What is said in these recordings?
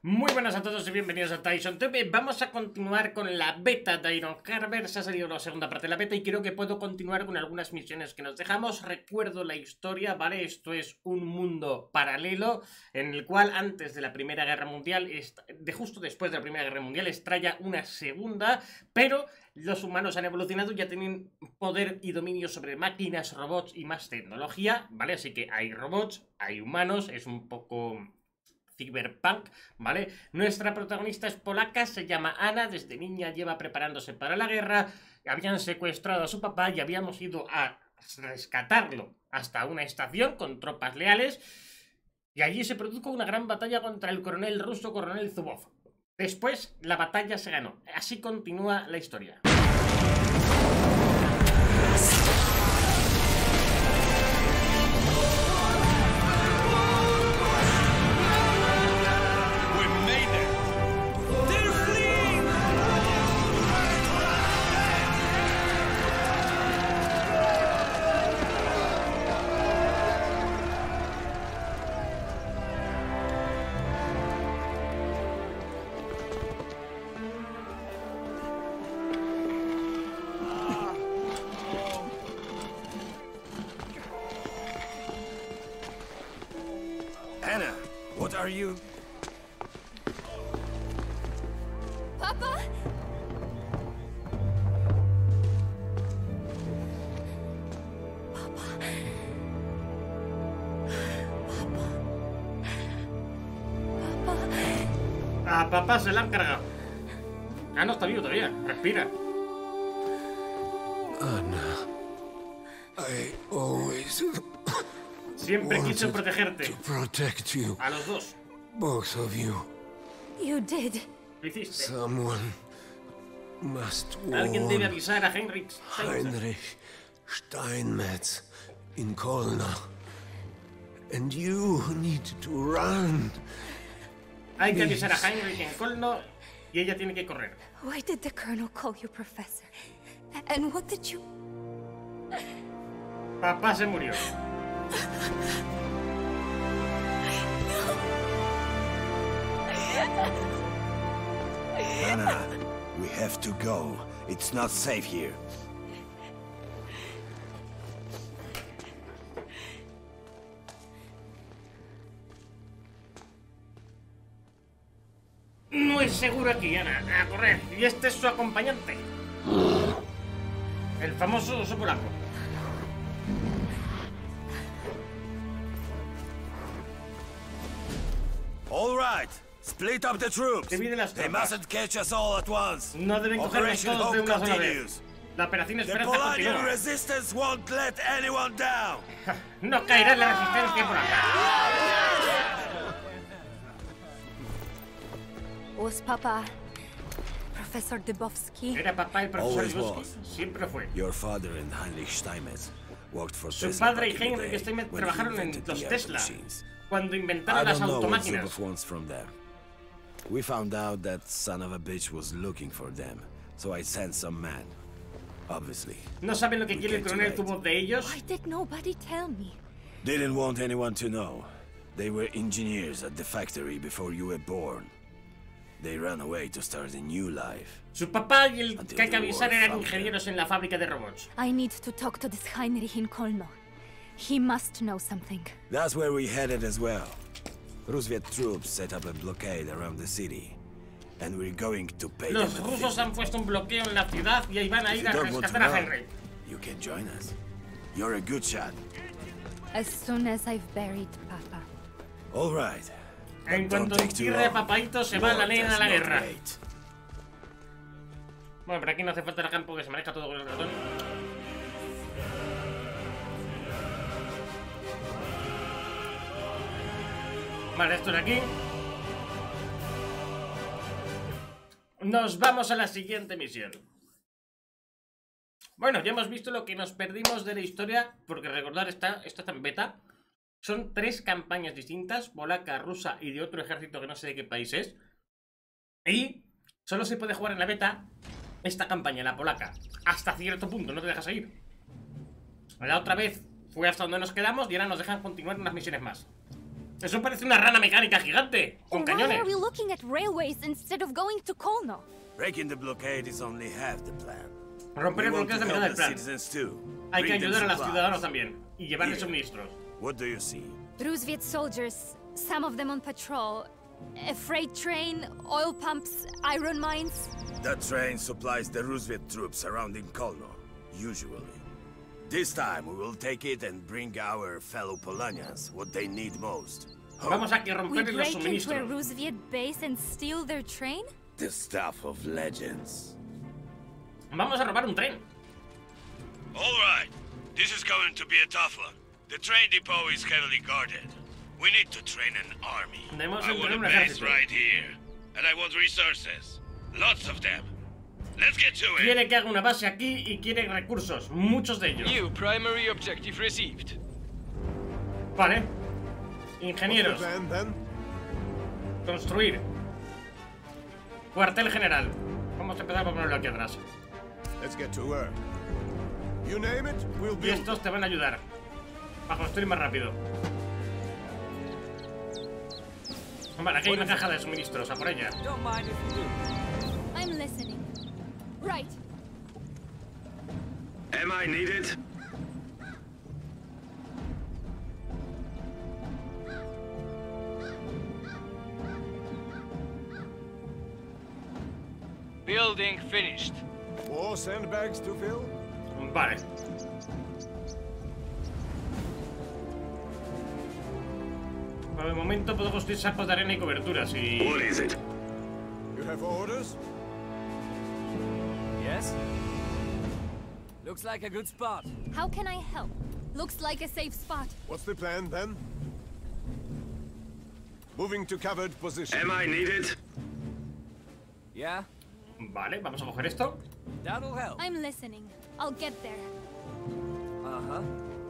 Muy buenas a todos y bienvenidos a Tyson TV. Vamos a continuar con la beta de Iron Harvest. Se ha salido la segunda parte de la beta y creo que puedo continuar con algunas misiones que nos dejamos. Recuerdo la historia, ¿vale? Esto es un mundo paralelo en el cual antes de la Primera Guerra Mundial, justo después de la Primera Guerra Mundial, estalla una segunda, pero los humanos han evolucionado y ya tienen poder y dominio sobre máquinas, robots y más tecnología, ¿vale? Así que hay robots, hay humanos, es un poco cyberpunk, ¿vale? Nuestra protagonista es polaca, se llama Ana, desde niña lleva preparándose para la guerra, habían secuestrado a su papá y habíamos ido a rescatarlo hasta una estación con tropas leales y allí se produjo una gran batalla contra el coronel ruso, coronel Zubov. Después la batalla se ganó, así continúa la historia. Anna, what are you? Papa? Papa. Papa. Papa. A papá se la han cargado. Ah, no, está vivo todavía, respira. Anna, I always Siempre quiso wanted protegerte. to protect you, A los dos. both of you. You did. Lo hiciste. Someone must Alguien debe warn avisar a Heinrich Steinmetz. Heinrich Steinmetz in Kolna. And you need to run. Hay que avisar a Heinrich en Kolno y ella tiene que correr. Why did the Colonel call you Professor? And what did you... Papá se murió. Anna, we have to go. It's not safe here. No es seguro aquí, Ana. A correr. Y este es su acompañante. El famoso oso polaco. All right, split up the troops. Divide las They tropas. mustn't catch us all at once. No deben cogernos Operation todos de Hope una sola continues. vez. La operación The Esperanza Polanian continúa. resistance won't let anyone down. No caerá en la resistencia por acá. Was Papa... Professor Dubovsky? Era papá el profesor Always Dubovsky. was. Siempre fue. Your father and Heinrich Steinmetz worked for Su Tesla padre y back in the Heinrich day Steinmetz when he trabajaron en invented los the Tesla automachines. cuando I inventaron las don't know what automáquinas. Zubov wants from them. We found out that son of a bitch was looking for them, so I sent some men. Obviously. No saben lo que quiere el coronel Zubov de ellos. Why did nobody tell me? Didn't want anyone to know. They were engineers at the factory before you were born. They ran away to start a new life. Su papá y el que hay que avisar eran ingenieros en la fábrica de robots. I need to talk to this Heinrich in Kolno. He must know something. That's where we headed as well. Roosevelt troops set up a blockade around the city. And we're going to pay Los them a rusos han visit. puesto un bloqueo en la ciudad y ahí van a If ir you a don't want to rescatar a know, Heinrich. you can join us. You're a good shot. As soon as I've buried Papa. All right. En But don't cuanto take too entierre a long. papaito se va la War nena does a la not guerra. wait. Bueno, pero aquí no hace falta el campo que se maneja todo con el ratón. Vale, esto de aquí. Nos vamos a la siguiente misión. Bueno, ya hemos visto lo que nos perdimos de la historia, porque recordar, esto está en beta. Son 3 campañas distintas, polaca, rusa y de otro ejército que no sé de qué país es. Y solo se puede jugar en la beta esta campaña, la polaca, hasta cierto punto, no te dejas seguir. La otra vez fue hasta donde nos quedamos y ahora nos dejan continuar unas misiones más. Eso parece una rana mecánica gigante, con Why cañones. are we looking at railways instead of going to Kolno? Breaking the blockade is only half the plan. Romper el We want bloqueo es to la mitad help del the plan. citizens too. Hay que Bring them ayudar a los supplies. ciudadanos también. Y llevarles Here. suministros. What do you see? Rusviet soldiers, some of them on patrol. A freight train, oil pumps, iron mines. That train supplies the Roosevelt troops surrounding Kolno, usually. This time we will take it and bring our fellow Polanians what they need most. Vamos a que We romper los break into a suministros. Rusviet base and steal their train? The stuff of legends. Vamos a robar un tren. All right. This is going to be a tough one. The train depot is heavily guarded. We need to train an army. Debemos I want entrenar a un base ejército. right here. And I want resources. Lots of them. Let's get to it. Quiere que haga una base aquí y quiere recursos. Muchos de ellos. New primary objective received. Vale. Ingenieros. Plan then? Construir. Cuartel general. Vamos a empezar por ponerlo aquí atrás. Let's get to work. You name it, we'll Y build it. estos te van a ayudar a construir más rápido. Vale, aquí hay una caja de suministros, a por ella. Don't mind if we do. I'm listening. Right. Am I needed? Building finished. More sandbags to fill? Vale. Por el momento puedo construir sapos de arena y coberturas y... What is it? You have orders? Yes? Looks like a good spot. How can I help? Looks like a safe spot. What's the plan then? Moving to covered position. Am I needed? Yeah? Vale, vamos a coger esto. That'll help. I'm listening. I'll get there. Uh-huh.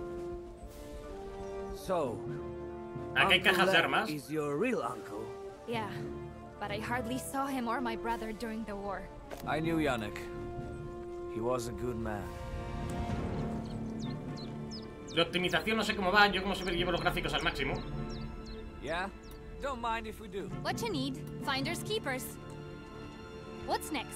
So, Aquí hay cajas de Lev armas. is your real uncle? Yeah, but I hardly saw him or my brother during the war. I knew Yannick. He was a good man. La optimización no sé cómo va, yo como siempre llevo los gráficos al máximo. Yeah? Don't mind if we do. What you need? Finders keepers. What's next?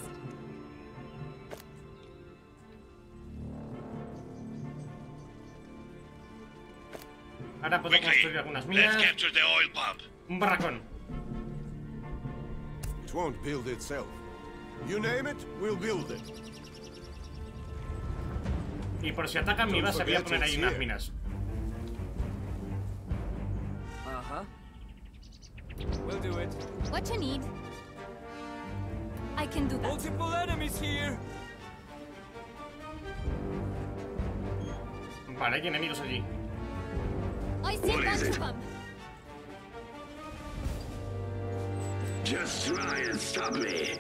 Ahora puedo Quickly. construir algunas Let's minas. capture the oil pump. Un barracón. It won't build itself. You name it, we'll build it. Y por si atacan mi base voy a poner ahí unas minas. Uh-huh. We'll do it. What you need? I can do that. Multiple enemies here! Vale, hay enemigos allí. I see a What is bunch it? of them. Just try and stop me.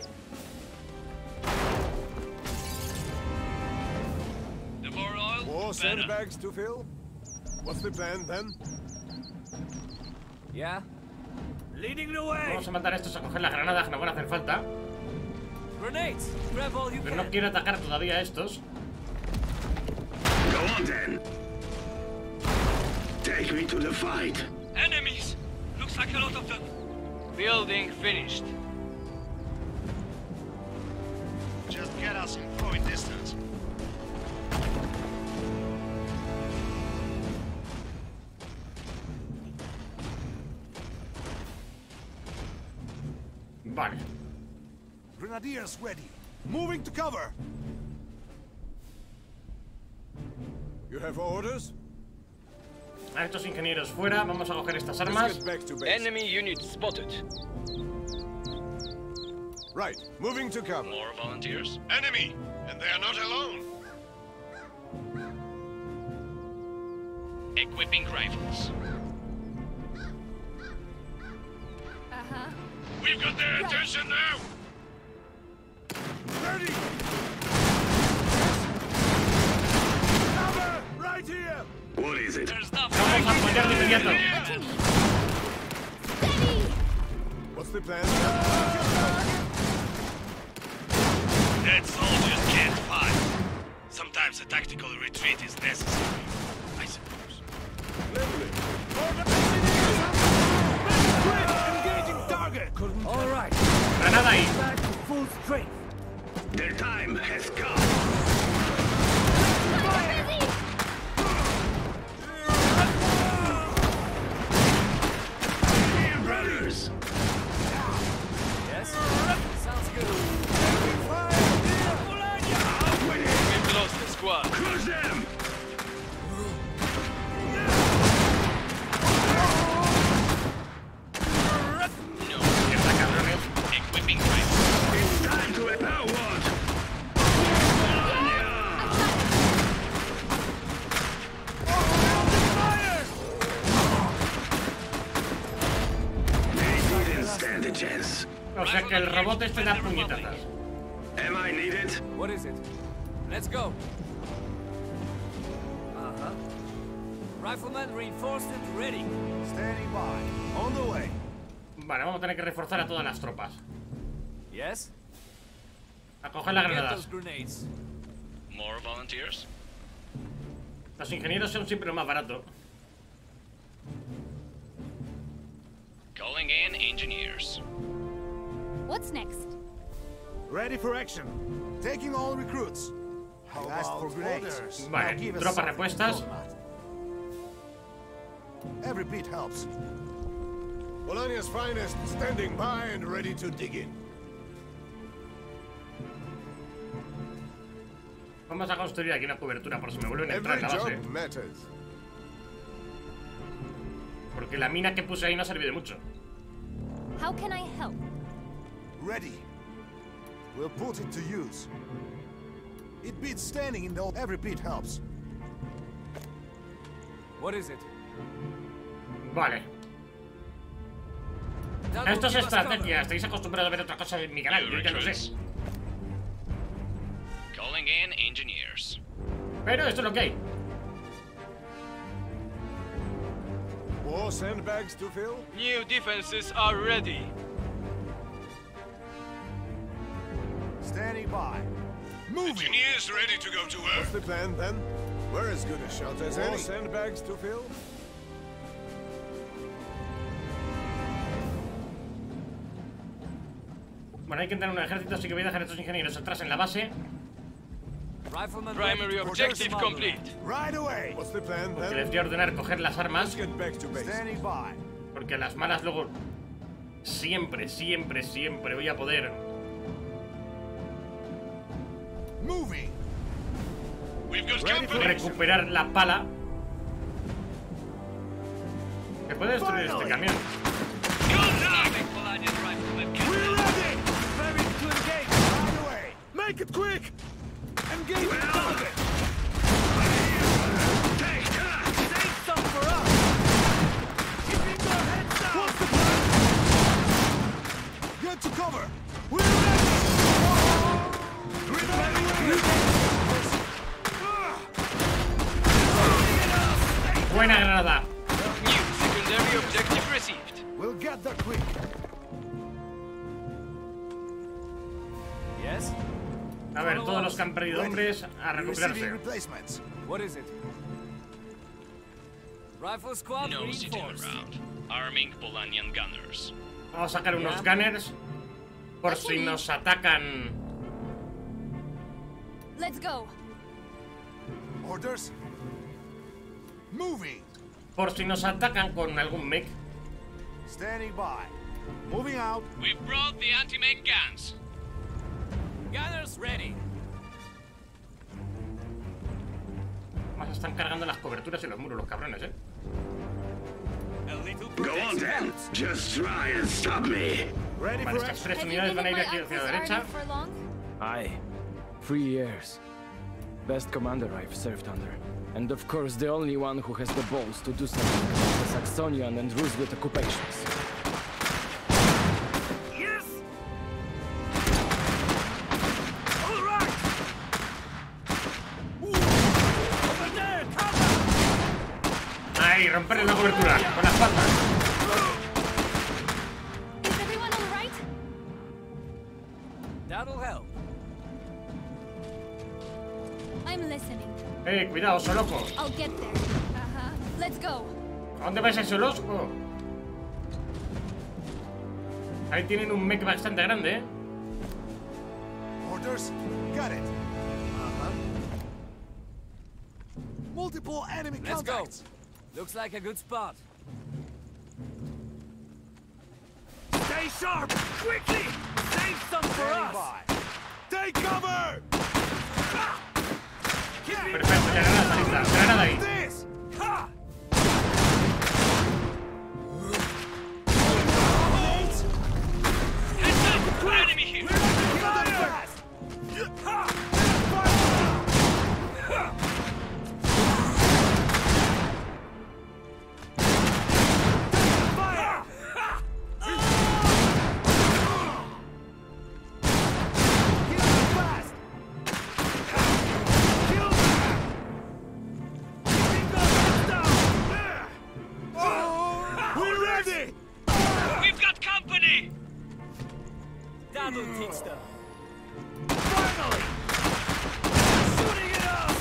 The more oil, More better. sandbags to fill? What's the plan then? Yeah? Leading the way! Vamos a mandar a estos a coger las granadas que nos van a hacer falta. Grenades! Grab all you Pero no can. quiero atacar todavía a estos. Go on then. Take me to the fight. Enemies! Looks like a lot of them. Building finished. Just get us in throwing distance. Vale. Grenadiers ready. Moving to cover. You have orders? A estos ingenieros fuera, vamos a coger estas Let's armas. get back to base. Enemy unit spotted. Right, moving to cover. More volunteers? Enemy! And they are not alone. Equipping rifles. Uh-huh. We've got their Right. attention now! Ready! Cover! Right here! What is it? There's nothing. Vamos a apoyar de inmediato. What you need? Steady! What's the plan? Dead soldiers can't fight. Sometimes a tactical retreat is necessary, I suppose. Lovely. Order engineers! Granada ahí. The time has come. Brothers. Yes? Sounds good. We've lost the squad. Crush them. No. Mierda, cabrones. Equipping rifle. It's time to now what? They didn't stand a chance. O sea que el robot este da puñetazas. Am I needed? What is it? Let's go. Uh-huh. Rifleman reinforced and ready. Standing by. On the way. Vale, vamos a tener que reforzar a todas las tropas. Yes? A coger las Get granadas. those grenades. More volunteers? Los ingenieros son siempre lo más barato. Calling in engineers. What's next? Ready for action. Taking all recruits. How asked for grenades. Vale, Now give us tropas something repuestas. to roll at. Every beat helps. Polonia's finest standing by and ready to dig in. Vamos a construir aquí una cobertura por si me vuelven a entrar Every en la base. job matters. Porque la mina que puse ahí no ha servido de mucho. How can I help? Ready. We'll put it to use. It beats standing in the... Every beat helps. What is it? Vale. That Esto es will give us estrategia. Estáis acostumbrados a ver otra cosa en mi canal. Yo ya lo sé. Calling in engineers. Pero esto es lo que hay. More sandbags to fill? cover. New defenses are ready. Standing by. Moving. Engineers ready to go to What's work. the plan then? We're as good a shot as any. More sandbags to fill? Bueno, hay que tener un ejército, así que voy a dejar a estos ingenieros atrás en la base. Rifleman primary objective complete. Right away. What's the plan Que then? les voy a ordenar coger las Let's armas. get back to base. Standing by. Porque a las malas luego siempre voy a poder. Moving. We've got Ready for company. Recuperar la pala. Que puede destruir este camión. Polonian rifleman can We're ready. Ready to engage. Right away. Make it quick. Engage the target. Save some for us. Keeping your heads down. What's the plan? Get to cover. We're ready. Buena granada. New secondary objective received. We'll get there quick. Yes? A ver, todos los que han perdido hombres a Receiving recuperarse. replacements. What is it? Rifle squad No sitting reinforced. around. Arming Polonian gunners. Vamos a sacar unos gunners por si nos atacan. Let's go. Orders. Moving. Por si nos atacan con algún mech. Standing by. Moving out. We brought the anti-mech guns. Gunners ready. Más están cargando las coberturas y los muros, los cabrones, A little Go on then. Just try and stop me. Ready Vale, for estas action. tres Have you unidades been van a in ir my aquí hacia la uncle's derecha. army for long? Aye. 3 years. Best commander I've served under. And of course the only one who has the balls to do something about the Saxonian and Roosevelt occupations. Yes. All right. Over there, cover. Ahí, romperle la cobertura con las patas. Is everyone all right? That'll help. I'm listening. Cuidado, oso loco. I'll get there. Uh-huh. Let's go. ¿A dónde vais ese oso? Ahí tienen un mech bastante grande, ¿eh? Orders? Got it. Multiple enemy Let's go. contacts. Looks like a good spot. Stay sharp! Quickly! Save some for Standing us! by. Take cover! Perfecto, ya granada lista. Granada ahí. This! Ha! Heads up! Enemy here! Fast! Fast! We're ready! We've got company! That'll teach them. Finally! Shooting at us!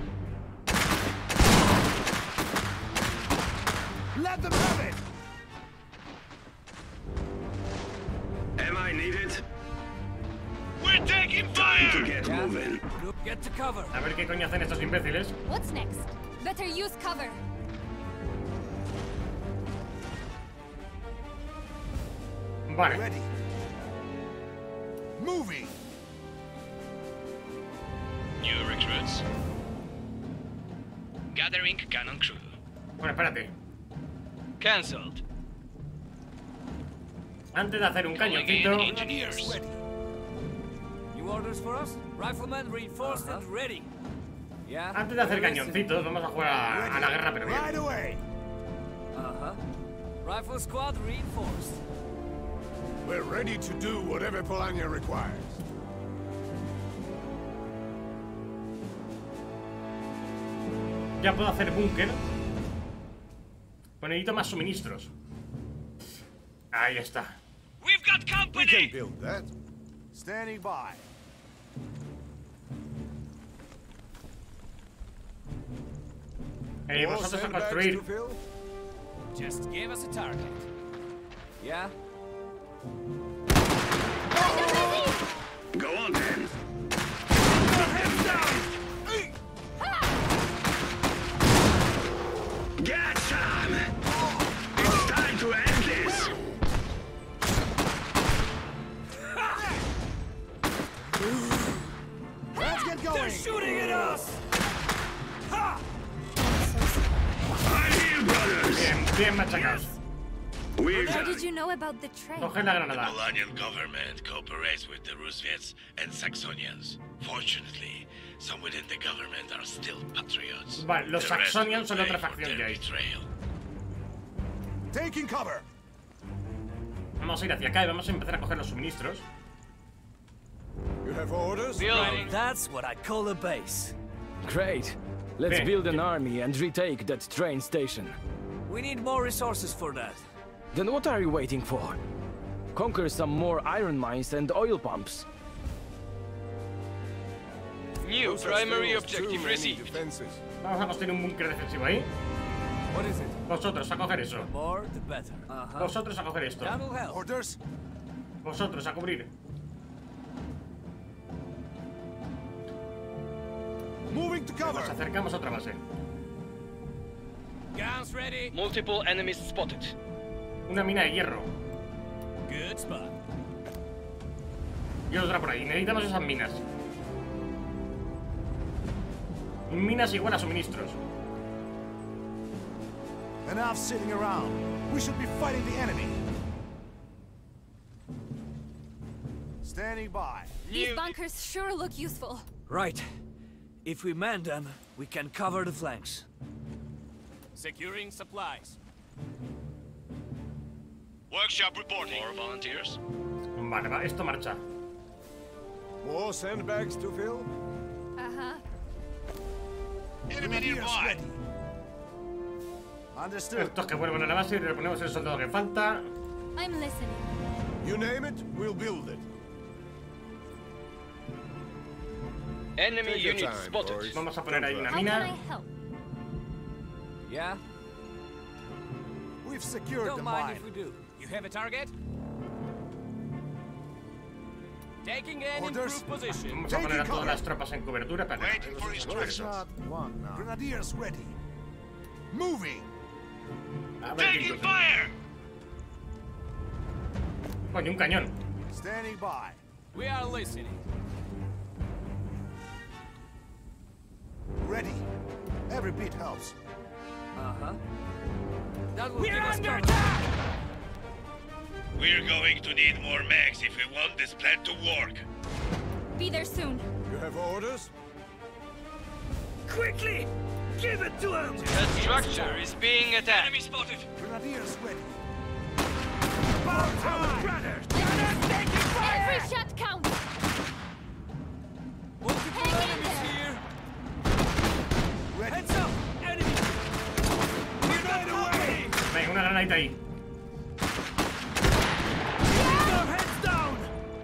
Let them have it! Am I needed? We're taking fire! Get moving. Look, get to cover. A ver qué coño hacen estos imbéciles. What's next? Better use cover. Vale. Ready. Moving! New recruits. Gathering cannon crew. Bueno, espérate. Cancelled. Antes de hacer un Calling cañoncito, in engineers. Ready. New orders for us? Riflemen reinforced and ready. Yeah? antes de hacer We're listening. cañoncitos, vamos a jugar a la guerra, pero bien. Right away! Uh-huh. Rifle squad reinforced. We're ready to do whatever Polania requires. Ya puedo hacer búnker. Pues necesito más suministros. Ahí está. We've got We can company! build that. Standing by. Y More vosotros a sandbags construir. to fill? Just give us a target. Yeah? Go on then. Get some! It's time to end this! Let's get going! Shooting at us! I'm here, brothers! Bien, bien machacados. We've How did you know about the train? Coge la granada. Polanian government cooperates with the Rusviets and Saxonians. Fortunately, some within the government are still patriots. Vale, los The rest Saxonians will son pay otra for facción their que hay. betrayal. Taking cover! Vamos a ir hacia acá y vamos a empezar a coger los suministros. You have orders? Building. That's what I call a base. Great. Let's Bien. build an army and retake that train station. We need more resources for that. Then what are you waiting for? Conquer some more iron mines and oil pumps. New Those are primary still objective too many received. defenses. Vamos a construir un búnker defensivo ahí. What is it? Vosotros a coger eso. More, the better. Uh-huh. Vosotros a coger esto. That'll help. Orders? Vosotros a cubrir. Moving to cover! Nos acercamos a otra base. Guns ready. Multiple enemies spotted. Una mina de hierro. Good spot. Y otra por ahí. Necesitamos esas minas. Minas igual a suministros. Enough sitting around. We should be fighting the enemy. Standing by. These bunkers sure look useful. Right. If we man them, we can cover the flanks. Securing supplies. Workshop reporting. More volunteers? Vale, va, esto marcha. More sandbags to fill? Uh-huh. Enemy Engineers nearby. ready. Understood. Estos que vuelven a la base y le ponemos el soldado que falta. I'm listening. You name it, we'll build it. Enemy Take your unit time, spotted. boys. Vamos a poner ahí una How can I mina. help? Yeah? We've secured the Don't mind mine. if we do. You have a target? Taking an Orders. improved position. Vamos a poner a todas las tropas en cobertura para que Waiting for instructions. Shot one now. Grenadiers ready. Moving. A ver quién Taking cruza. fire! Coño, un cañón. Standing by. We are listening. Ready. Every bit helps. Uh-huh. That will We're give us under cover. attack! We're going to need more mechs if we want this plan to work. Be there soon. You have orders? Quickly! Give it to him! The structure is being attacked. Enemy spotted. Grenadiers ready. Every shot counts. Multiple Hang in enemies there. here. Ready. Heads up! Enemy! Right away! Venga, una granadita ahí. Heads down!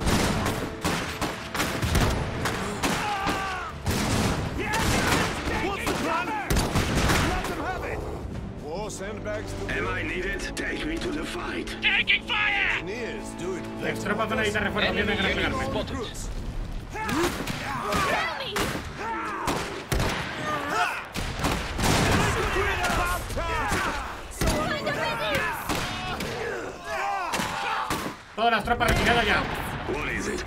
What's the plan? Let them have it. War sandbags to Am I needed? Take me to the fight. Taking fire! engineers. Do it. Las tropas van a necesitar refuerzos. Tienen que replegarse. Recruits. Enemy! Find a resist! Todas las tropas retiradas ya. What is it?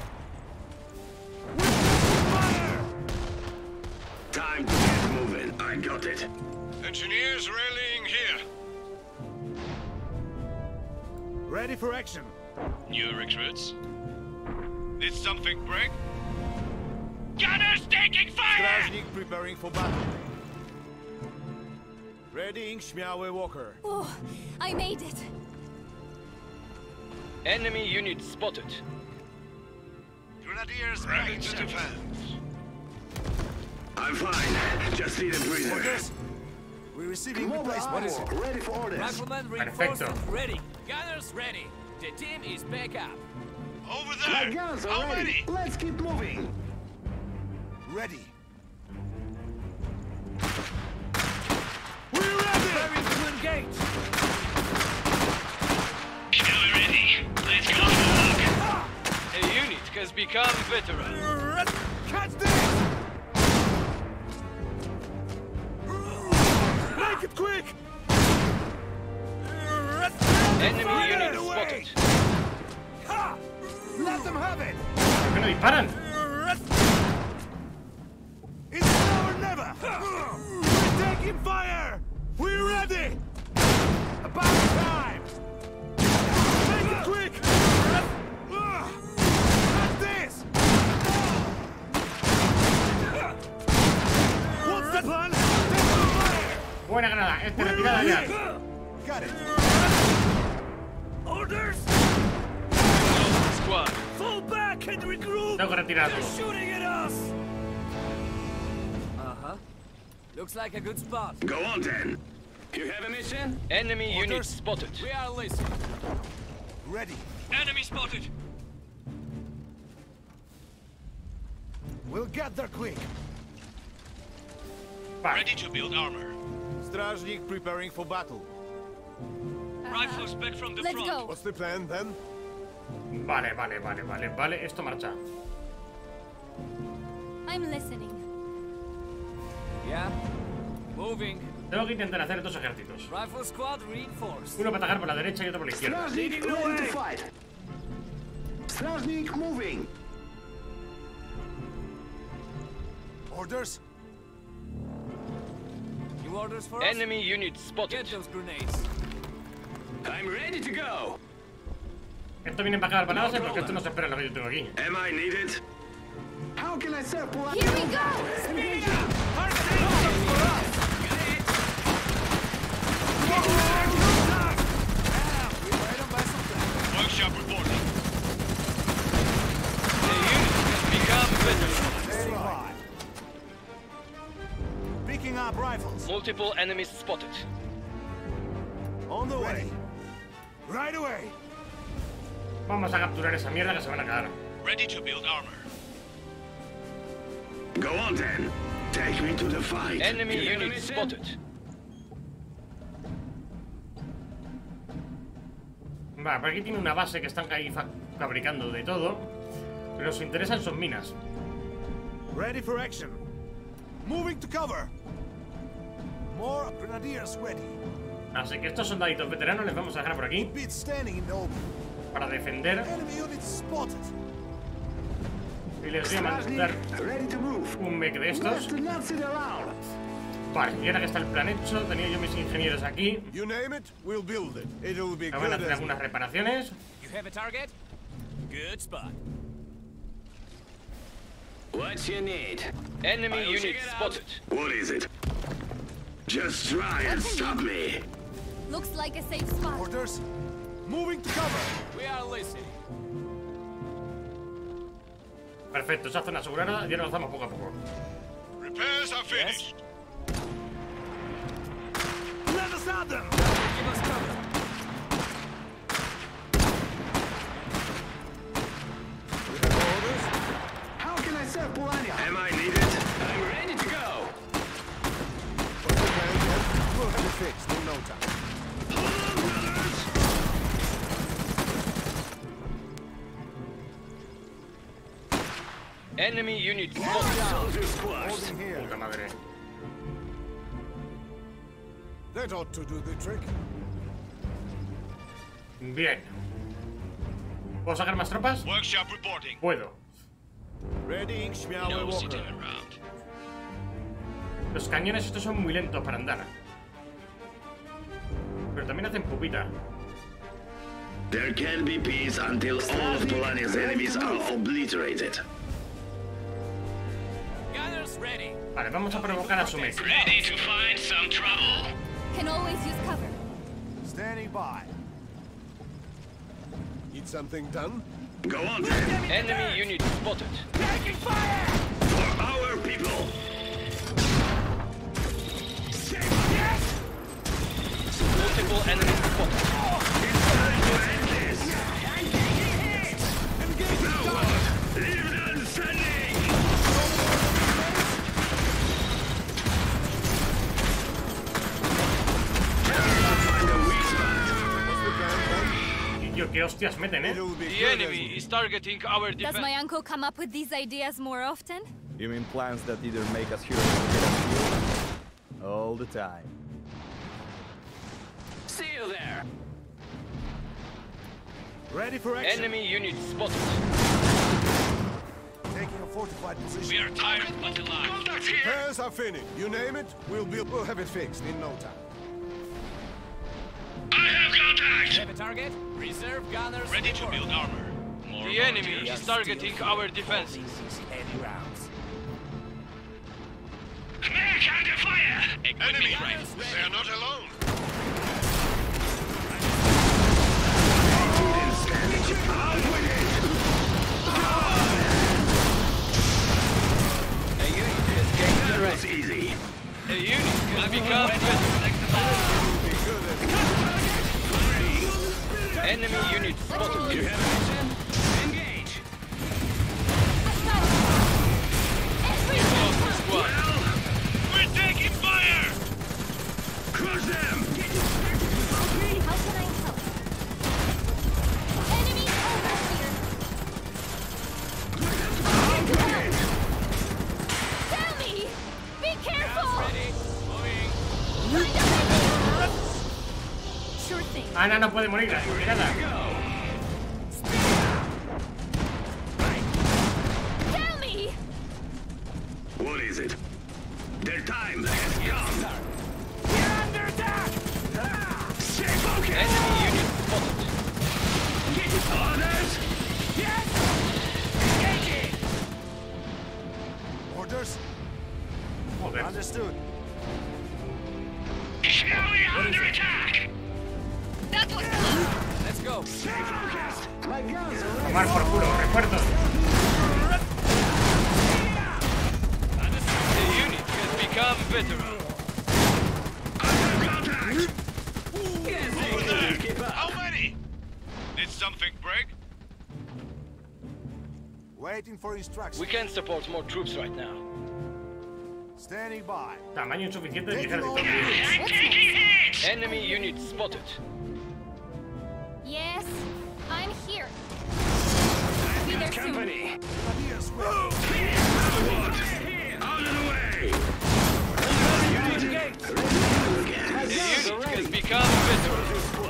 Time to get moving. I got it. Engineers rallying here. Ready for action. New recruits? Did something break? Gunners taking fire! Strażnik preparing for battle. Readying Śmiały Walker. Oh, I made it. Enemy unit spotted. Grenadiers ready to defend. I'm fine. Just need a breather. Orders. We're receiving replacement. What is it? Ready for orders. Riflemen reinforced Perfecto. and ready. Gunners ready. The team is back up. Over My there! guns How are ready. many? Let's keep moving. Ready. We're ready. Preparing to engage. Now ready. Let's go to work. A unit has become veteran. Catch this. Make it quick. Enemy unit away. spotted. Ha! Let them have it. ¿Por qué no disparan? It's now or never. We're taking fire. We're ready. About time. Make it quick. Catch this. What's the plan? Take the fire. Buena granada. Este retirada ya. Got it. Orders. Squad. Fall back and regroup. Tengo que retirar They're todo. shooting at us. Uh-huh. Looks like a good spot. Go on then. You have a mission? Enemy unit Orders. spotted. We are listening. Ready. Enemy spotted. We'll get there quick. Vale. Ready to build armor. Strażnik preparing for battle. Rifles back from the Let's front. go. What's the plan then? Vale. Esto marcha. I'm listening. Yeah. Moving. Tengo que intentar hacer dos ejércitos. Rifle squad reinforced. Uno para atacar por la derecha y otro por la izquierda. Strażnik ready to fight. Strażnik moving. Orders. New orders for us? Enemy unit spotted. Get those grenades. I'm ready to go. Esto viene para acá al balance porque esto no se espera lo que yo tengo aquí. Am I needed? How can I serve Poland? Here we go! Workshop reporting. The unit has become veteran. Stay by. Picking up rifles. Multiple enemies spotted. On the way. Right away. Vamos a capturar esa mierda que se van a cagar. Ready to build armor. Go on then. Take me to the fight. Enemy You have a unit mission? spotted. Vale, por aquí tiene una base que están ahí fabricando de todo. Lo que nos interesan son minas. Ready for action. Moving to cover. More grenadiers ready. Así que estos soldaditos veteranos les vamos a dejar por aquí Beat standing in the open. para defender. Enemy units spotted. Y les voy a mandar un mech de estos. Vale, y ahora que está el plan hecho, tenía yo mis ingenieros aquí. You name it, we'll build it. It'll be Me van a good hacer as algunas reparaciones. You have a target? Good spot. What you need? Enemy unit spotted. What is it? Just try and stop me. Looks like a safe spot. orders. Moving to cover. We are listening. Perfecto, esa zona asegurada y ahora avanzamos poco a poco. Repairs are finished. Let us at them. Give us cover. We have orders. How can I serve Polania? Am I needed? I'm ready to go. What's the plan, Ken? We'll have it fixed in no time. Enemy unit spotted. Holding here. Puta madre. That ought to do the trick. Bien. ¿Puedo sacar más tropas? Workshop reporting. Puedo. Ready, Schmiauer No Walker. sitting around. Los cañones estos son muy lentos para andar. Pero también hacen pupita. There can be peace until all of Polania's enemies are obliterated. Gunners ready. Vale, vamos a provocar a su mech. Ready to find some trouble. Can always use cover. Standing by. Need something done? Go on then. Enemy unit spotted. For our people. Multiple enemies spotted. It's time to end this. Now what? Leave them standing. Find a weak spot. What's the plan, Y yo, qué hostias meten, Ben? ¿eh? It'll be The good enemy as is targeting our Does defense. my uncle come up with these ideas more often? You mean plans that either make us heroes or get us killed? All the time. See you there. ready for action. Enemy unit spotted. Taking a fortified position. We are tired but alive. Contacts here. Repairs are finished. You name it, we'll have it fixed in no time. I have contact. Have a target? Reserve gunners Ready to report. build armor. More The enemy is targeting our defenses. Heavy rounds. Smack under fire! Enemy right. They are not alone. Out with it! A unit has gained That the was rank. easy. A unit has become enemy unit spotted. You have a mission? Engage! Lost the squad. Well, we're taking fire! Crush them! How can I help? Enemy over here! Tell me! Be careful! Ready. Moving. Sure thing. Ana no puede morir, mirada. Tell me! What is it? Their time has come! We're under attack! Stay focused! Enemy unit spotted. Orders! Yes! Engaging! Orders? Joder. Understood. Shall we under attack? That was close! Let's go. Stay focused! Tomar por culo, refuerzos. The unit has become veteran. I have contact! Keep up! How many? Did something break? Waiting for instructions. We can't support more troops right now. Standing by. Tamaño insuficiente de mi Taking all ejército. units. Taking hits! Enemy unit spotted. Yes, I'm here. Be there soon. Company! Has become veteran.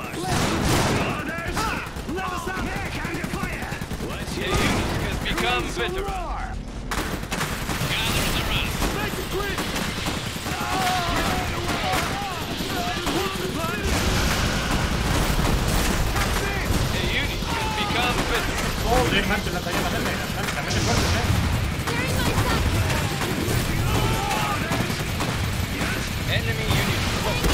The unit has become veteran. The unit has become veteran. Joder, macho, las llamas eran francamente fuertes, Enemy unit spotted.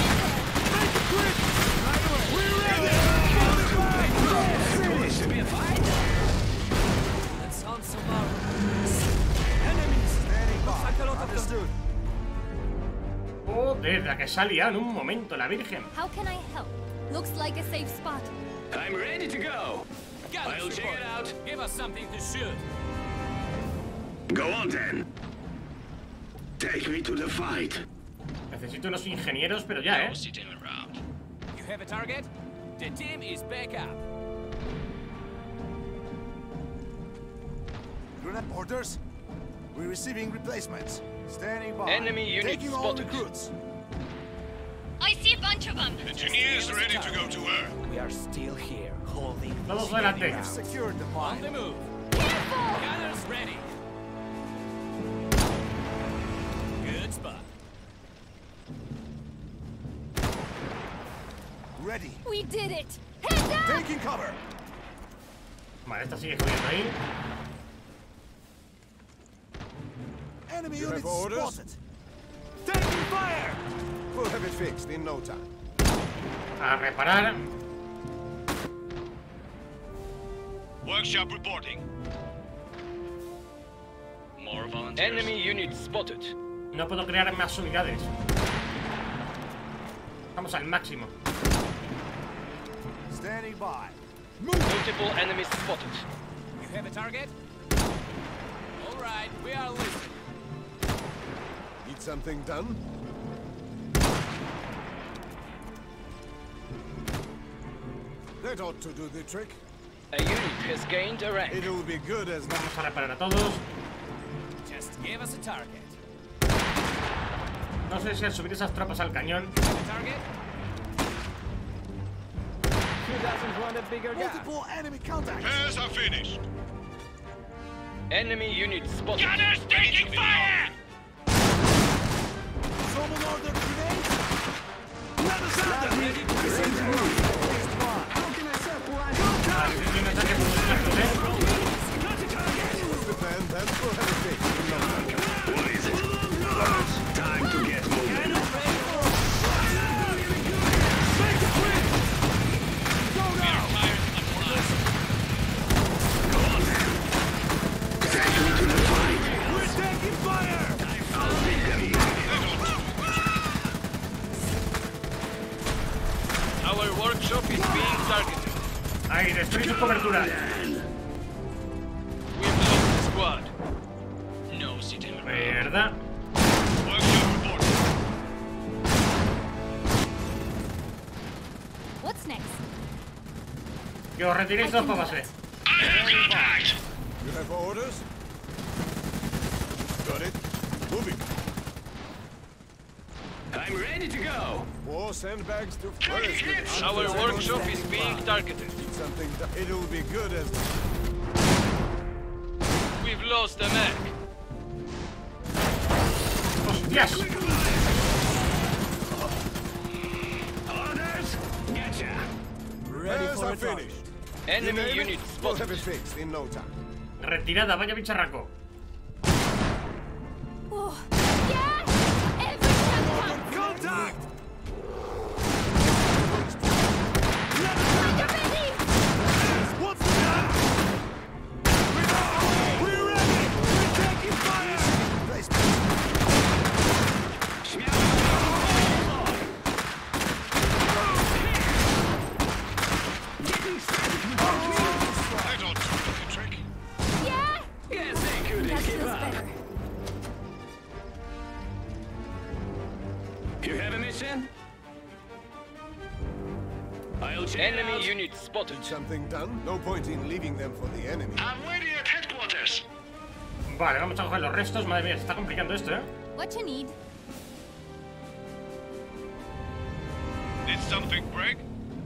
Let's hunt some more. Enemies! Looks like a lot of them. Joder, la que se ha liado en un momento, la virgen. How can I help? Looks like a safe spot. I'm ready to go. I'll check it out. Give us something to shoot. Go on then. Take me to the fight. Necesito unos ingenieros, pero ya, No sitting around. You have a target? The team is back up. Grenade orders? We're receiving replacements. Standing by. Enemy unit Taking all spotted. recruits. I see a bunch of them. Engineers ready to go to work. We are still here, holding Todos delante. We've secured the on mine. the move. Careful! Gunners ready. Good spot. Ready. We did it! Heads up! Taking cover. Vale, esta sigue jodiendo ahí. Enemy You have units orders? spotted. Taking fire! We'll have it fixed in no time. A reparar. Workshop reporting. More volunteers. Enemy unit spotted. No puedo crear más unidades. Vamos al máximo. Standing by. Multiple enemies spotted. You have a target? All right, we are listening. Need something done? That ought to do the trick. A unit has gained a rank. It will be good as Vamos a reparar a todos. Just give us a target. No sé si al subir esas tropas al cañón. Have a target? Who doesn't want a bigger gap? Multiple enemy contacts. Repairs are finished. Enemy unit spotted. Gunners taking fire! Someone ordered grenades? Ah, sí, sí, un ataque por los lados, the plan, then we'll have it fixed in no time. What is it? Time to get moving. Take me to the fight. We're taking fire! I'll take them. Our workshop is being targeted. Ahí, destruir su cobertura. We've lost the squad. No sitting around. ¿Verdad? Workshop reporting. What's next? Que os retiréis todos para base. I have contact! You have orders? Got it. Moving. I'm ready to go. More sandbags to forest. Our workshop is being targeted. Need something done. It will be good as We've lost a mech. ¡Hostias! Orders? Getcha. Ready repairs for are a target. finished. Enemy You name unit it, we'll have spotted. it fixed in no time. Retirada, vaya bicharraco. Oh, yeah! Every time counts! Contact! You're ready! What's that? We're ready! We're taking fire! I don't do the trick. Yeah! Yes, they couldn't That keep feels up. better. You have a mission? I'll check it Enemy out. unit spotted. Something done? No point in leaving them for the enemy. I'm waiting at headquarters. Vale, vamos a coger los restos. Madre mía, se está complicando esto, ¿eh? What you need? Did something break?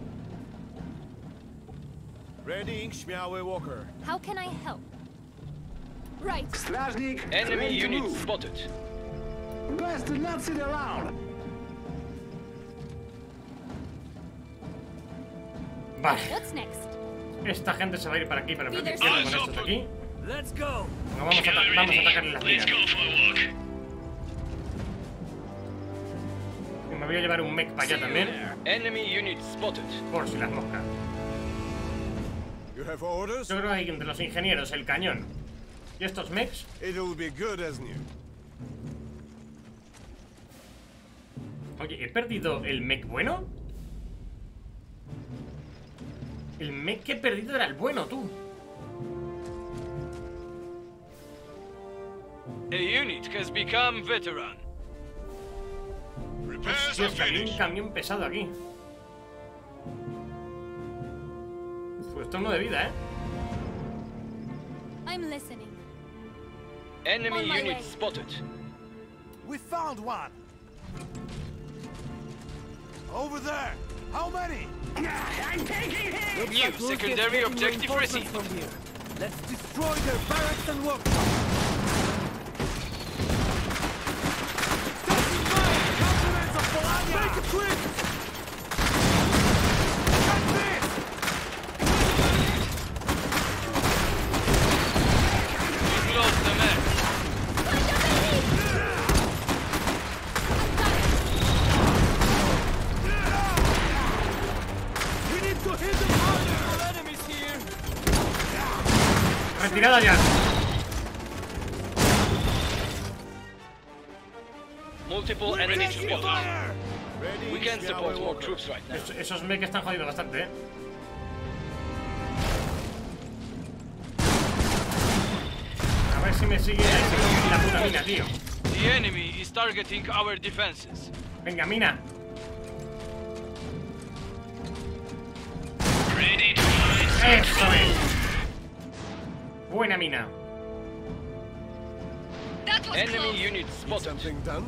Ready, Shmiawe Walker. How can I help? Right. Strajnik, Enemy ready to unit move. spotted. Best to not sit around. Vale. What's next? Esta gente se va a ir para aquí, para el frente Leaders. izquierdo con estos de aquí. Let's go. No, vamos a atacarle las líneas. Y me voy a llevar un mech para allá también, Enemy unit spotted. por si las moscas. You have orders? Yo creo que hay entre los ingenieros el cañón y estos mechs. It'll be good as new. Oye, ¿he perdido el mech bueno? El mech que he perdido era el bueno, tú. A unit has become veteran. Repairs are Hostia, había un finished. camión pesado aquí. Pues esto es uno de vida, ¿eh? I'm listening. Enemy On my unit way. spotted. We found one. Over there. How many? I'm taking him! New secondary objective received. Let's destroy their barracks and workshops. Make it quick! We close the map. We need to hit them harder! Enemies here. Retirada ya. Multiple enemies spotted. Fire! Ready, We can Shmiawe support more Walker. troops right now. Esos mech están jodidos bastante, ¿eh? A ver si me sigue la puta mina, tío. The enemy is targeting our defenses. Venga, mina. Ready to fight. Eso es. Buena mina. That was Enemy close. unit spotted. Something done?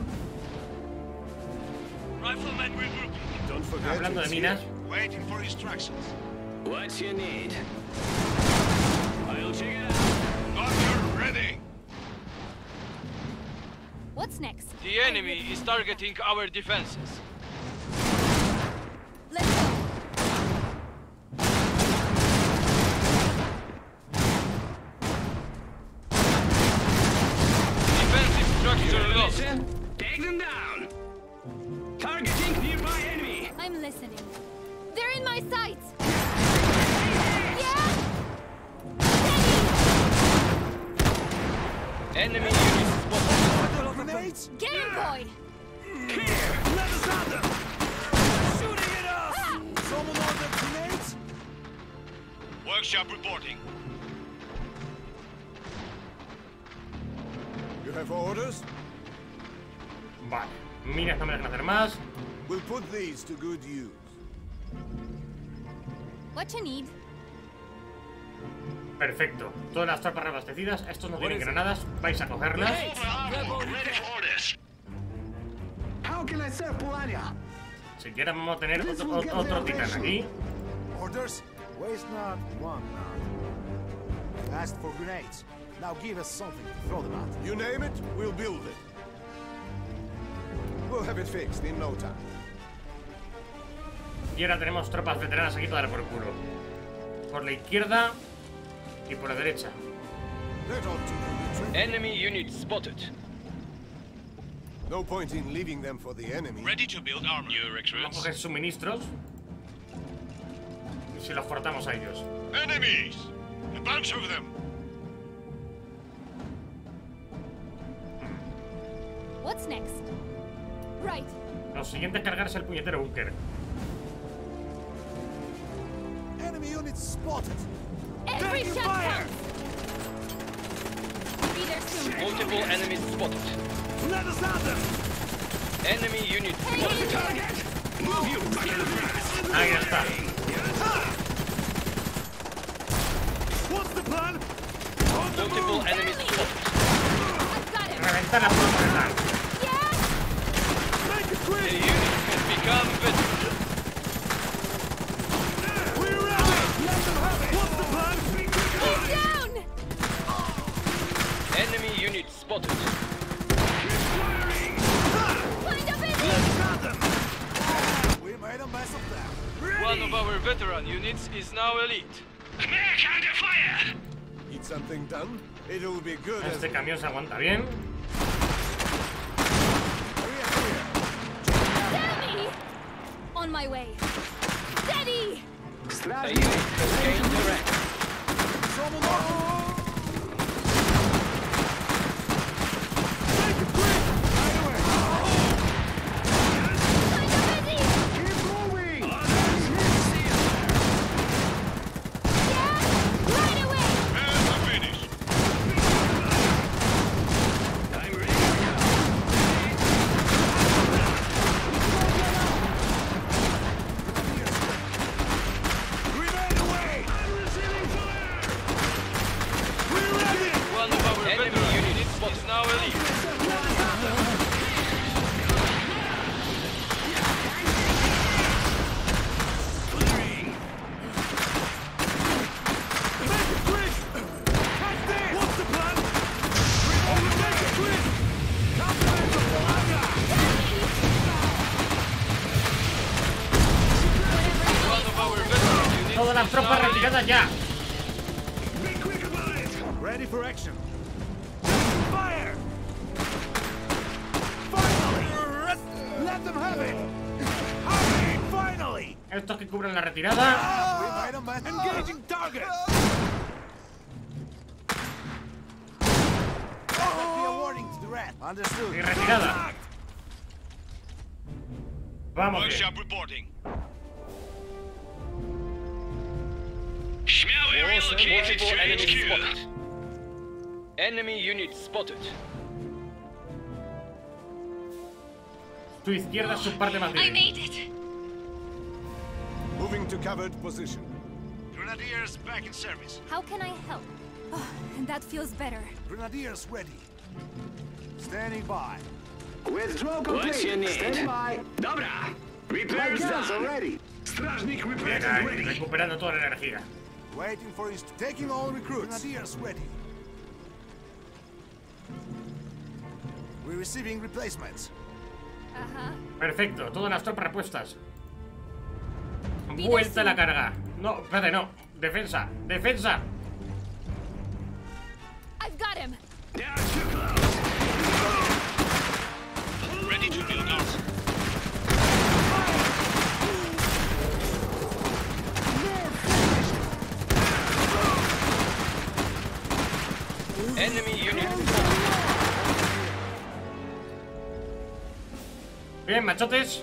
Rifleman regrouping. Don't forget Hablando de it's minas. Waiting for instructions. What you need? I'll check it out. Doctor, ready. What's next? The enemy is targeting our defenses. Let's go. Defensive structure lost. Take them down. Targeting nearby enemy. I'm listening. They're in my sights. Yeah. Enemy unit spotted. Grenades? Get him, boy. Here, let us at them. Shooting at us! Someone ordered grenades? Workshop reporting. You have orders? Vale. Minas no me dejan hacer más. We'll put these to good use. What you need? Perfecto. Todas las tropas reabastecidas. Estos no tienen granadas. Vais a cogerlas. Ready for orders. How can I serve Polania? Si quieres vamos a tener otro titán aquí. Orders? Waste not, one not. Asked for grenades. Now give us something to throw them at. You name it, we'll build it. We'll have it fixed in no time. Y ahora tenemos tropas veteranas aquí para dar por culo. Por la izquierda y por la derecha. That ought to do the trick. Enemy unit spotted. No point in leaving them for the enemy. Ready to build armor. New Vamos a recruits. coger suministros. Y si los cortamos a ellos. Enemies! Advance over them. What's next? Right. Lo siguiente es cargarse el puñetero búnker. Enemy units spotted. Every shot counts. Be there soon. Multiple enemies spotted. Let us at them! Enemy unit Hey, spotted. target. Move you, bucket. Ahí está. What's the plan? Multiple enemies spotted. Esta la puedo frenar. The unit has become veterans. Enemy unit spotted. We made a mess of them. One of our veteran units is now elite. Command under fire! Need something done? It'll be good as... Este camión se aguanta bien. On my way. Steady! A unit has gained direct. Todas las tropas retiradas ya. Ready for action. Fire! Finally! Let them have it! Hurry! Finally! Estos que cubren la retirada. We made a mess. Engaging target! Be a warning to the rat. Understood. Y retirada. Vamos. Workshop reporting. Schmel area located to HQ. Enemy unit spotted. Tu izquierda es su parte más I débil. made it. Moving to covered position. Grenadiers back in service. How can I help? Oh, and that feels better. Grenadiers ready. Standing by. Withdrawal complete. What you need? Stand by. Dobra. Repairs done. Ready. Strażnik Bien repaired ahí, and ready. recuperando toda la energía. Waiting for his... Taking all recruits. Grenadiers ready. We're receiving replacements. Perfecto, todas las tropas repuestas. Vuelta a la carga. No, espérate, no. Defensa, defensa. I've got him. Ready to build out. Enemy unit. Bien, machotes.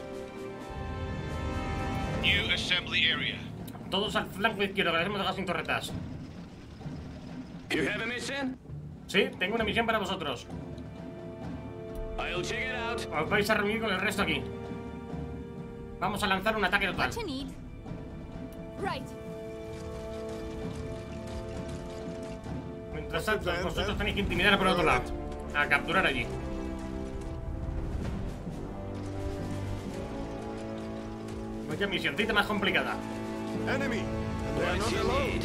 New assembly area. Todos al flanco izquierdo, que les hemos dejado sin torretas. You have a mission? Sí, tengo una misión para vosotros. I'll check it out. Os vais a reunir con el resto aquí. Vamos a lanzar un ataque total. What you need? Right. Mientras tanto, vosotros tenéis que intimidar por el otro lado. A capturar allí. Vaya misioncita más complicada. Enemy. What you need?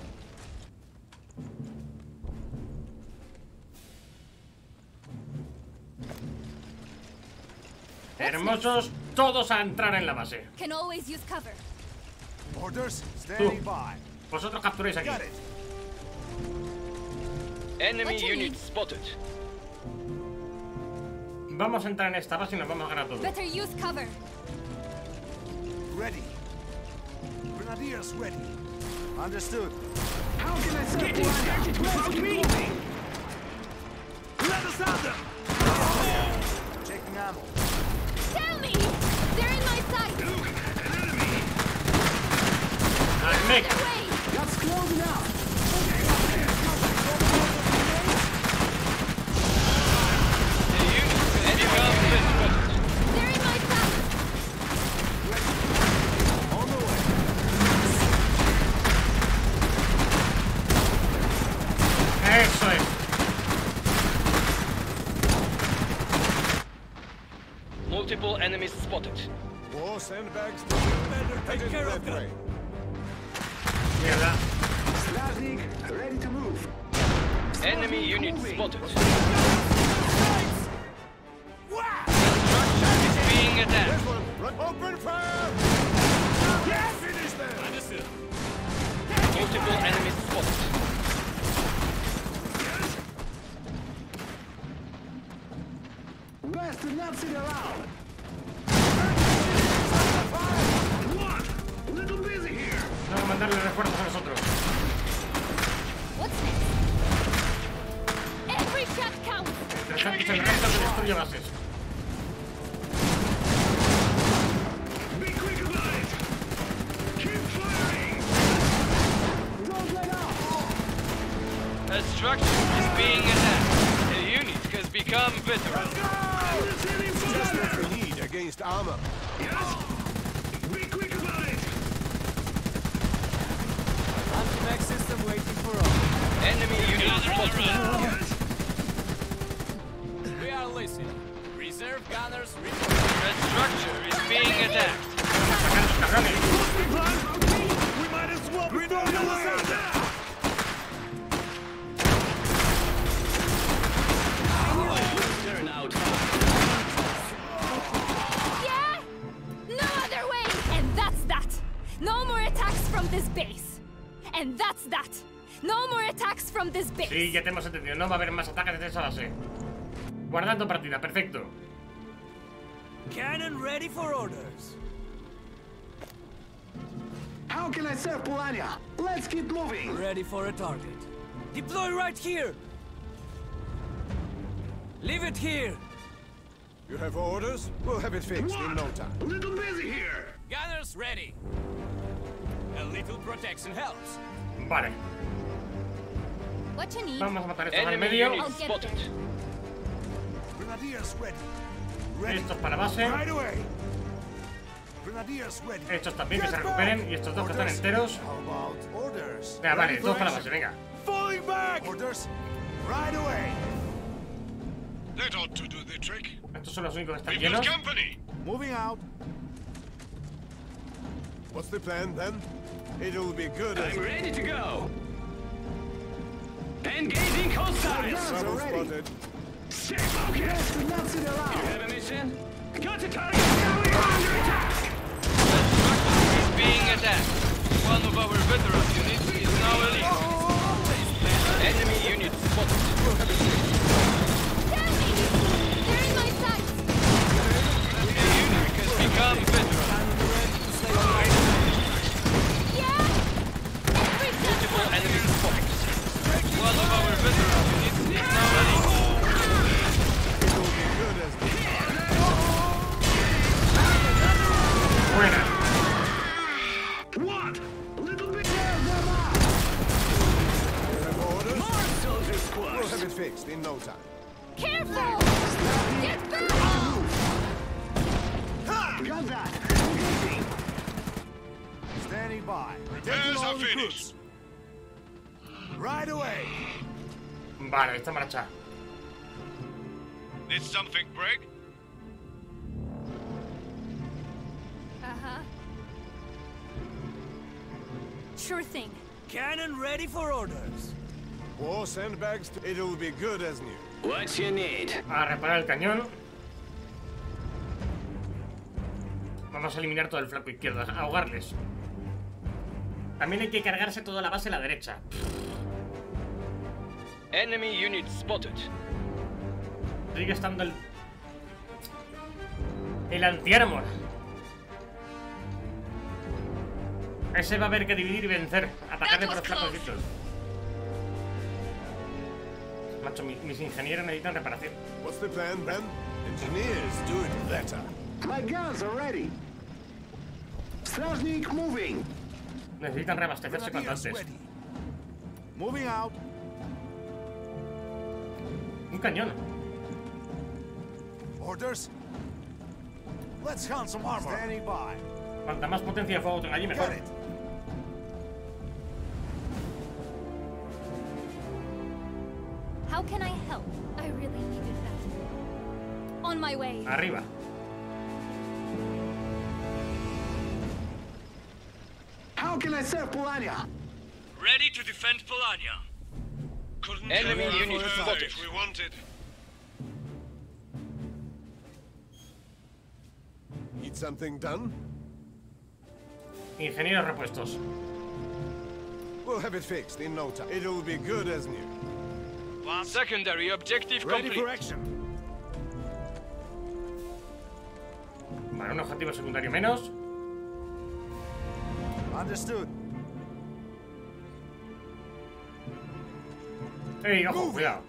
Hermosos, todos a entrar en la base. Can always use cover. Orders. Standing by. Vosotros capturáis aquí. Got it. Enemy What you unit need? spotted. Vamos a entrar en esta base y nos vamos a ganar todo. Better use cover. Ready. Grenadiers ready. Understood. How can I get distracted without moving? Let us have them! Checking ammo. Tell me! They're in my sight! Nick. Away! That's close enough. The unit has become veterans. They're in my sight! On the way. Eso es. Multiple enemies spotted. War sandbags. Take care of them. Mierda. Straznik, ready to move. Enemy unit spotted. Wow! Structure is being attacked. Open fire! Yes! Finish them! Multiple enemies spotted. Best to not sit around. What? A little busy here. Tengo que mandarle refuerzos a nosotros. What's next? Every shot counts! Mientras tanto, el resto que destruye bases. Be quick about it. Keep firing. Don't let up. A structure is being attacked. A unit has become veteran. Just what we need against armor. Yes. Be quick about it. Anti-mech system waiting for us. Enemy unit spotted. We are listening. Reserve gunners report. The structure is being attacked. Cabrones. We might as well be on the other side. Turn out. Yeah? No other way! And that's that! No more attacks from this base! And that's that! No more attacks from this base! Sí, ya te hemos entendido. No va a haber más ataques desde esa base. Guardando partida, perfecto. Cannon ready for orders. How can I serve Polania? Let's keep moving. Ready for a target. Deploy right here. Leave it here. You have orders? We'll have it fixed in no time. A little busy here. Gunners ready. A little protection helps. Vale. What you need? Vamos a matar estos al Enemy medio. unit spotted. Grenadiers ready. Estos para base. Right away. Grenadiers ready. Estos también que se recuperen. Y estos dos que están enteros. How about orders? Venga, vale, Ready todos for para la action. base, venga. Falling back. Orders. Right away. That ought to do the trick. Estos son los únicos que están llenos. company. Moving out. What's the plan then? It'll be good as ready to go. Engaging hostiles. Rebel spotted. Stay focused. You have a mission? Got to target. Now we are under attack. The structure is being attacked. One of our veteran units is now elite. Enemy unit spotted. Tell me! They're in my sights! The unit has become veteran. Yeah? Every shot Multiple counts! enemies spotted. One of our veteran units is now elite. It'll be good as Buena. What? A little bit. You have orders? Soldier We'll squads. have it fixed in no time. Careful! Get back! Got that. Standing by. Repairs Taking all are the finished. troops. Right away. Vale, está en marcha. Need something, Greg? Uh-huh. Sure thing. Cannon ready for orders. War sandbags. It'll be good as new. What you need? A reparar el cañón. Vamos a eliminar todo el flanco izquierdo, a ahogarles. También hay que cargarse toda la base a la derecha. Enemy unit spotted. Sigue estando el anti-armor. Ese va a haber que dividir y vencer. Atacarle por los flacositos. Macho, mis ingenieros necesitan reparación. What's the plan then? Engineers do it better. My guns are ready. Straznik moving. Necesitan reabastecerse cuanto Grenadiers antes. ready. Moving out. Un cañón. Orders. Let's hunt some armor. Standing by. Cuanta más potencia de fuego tenga allí, mejor. Got it. How can I help? I really needed that. On my way. Arriba. can I serve Polania? Ready to defend Polania. Enemy unit spotted. If we wanted. Need something done? Ingenieros repuestos. We'll have it fixed in no time. It'll be good as new. Secondary objective Ready complete. for action. Vale, un objetivo secundario menos. Understood. ¡Ey, ojo, cuidado!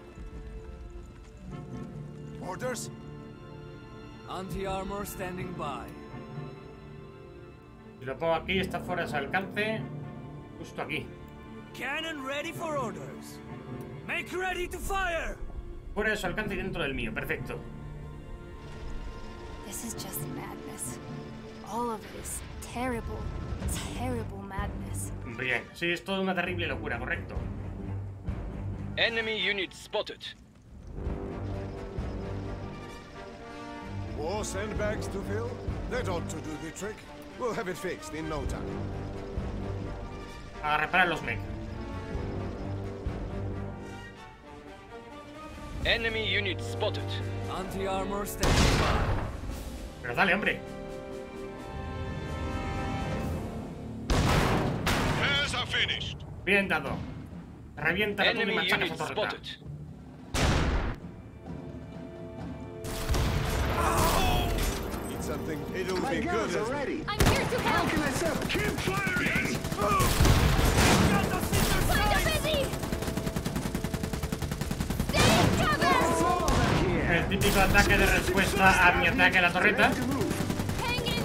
Orders? Anti-armor standing by. Si lo pongo aquí, está fuera de su alcance. Justo aquí. Cannon ready for orders. Make ready to fire. Fuera de su alcance y dentro del mío. Perfecto. This is just madness. All of it is terrible, terrible madness. Bien. Sí, es toda una terrible locura, correcto. Enemy unit spotted. More sandbags to fill? That ought to do the trick. We'll have it fixed in no time. A reparar los mech. Enemy unit spotted. Anti-armor standing by. Pero dale, hombre. Repairs are finished. Bien dado. Revienta la Enemy y machaca unit esa torreta. spotted. Need something? It'll be good as I'm here to help! Keep firing! Find a busy! Stay in cover! El típico ataque de respuesta a mi ataque a la torreta. Hang in there!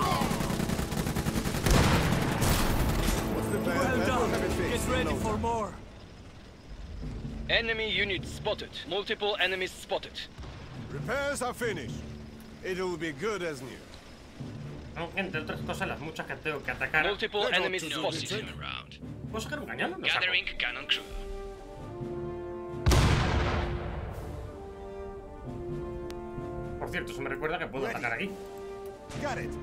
What's the plan? Well We'll done. have it fixed Get in ready no for time. more. Enemy unit spotted. Multiple enemies spotted. Repairs are finished. It'll be good as new. Aunque entre otras cosas, las muchas que tengo que atacar. Multiple That ought enemies to do the spotted. trick. Around. ¿Puedo sacar un cañón? Lo saco. Gathering cannon crew. Por cierto, eso me recuerda que puedo atacar aquí. Got it.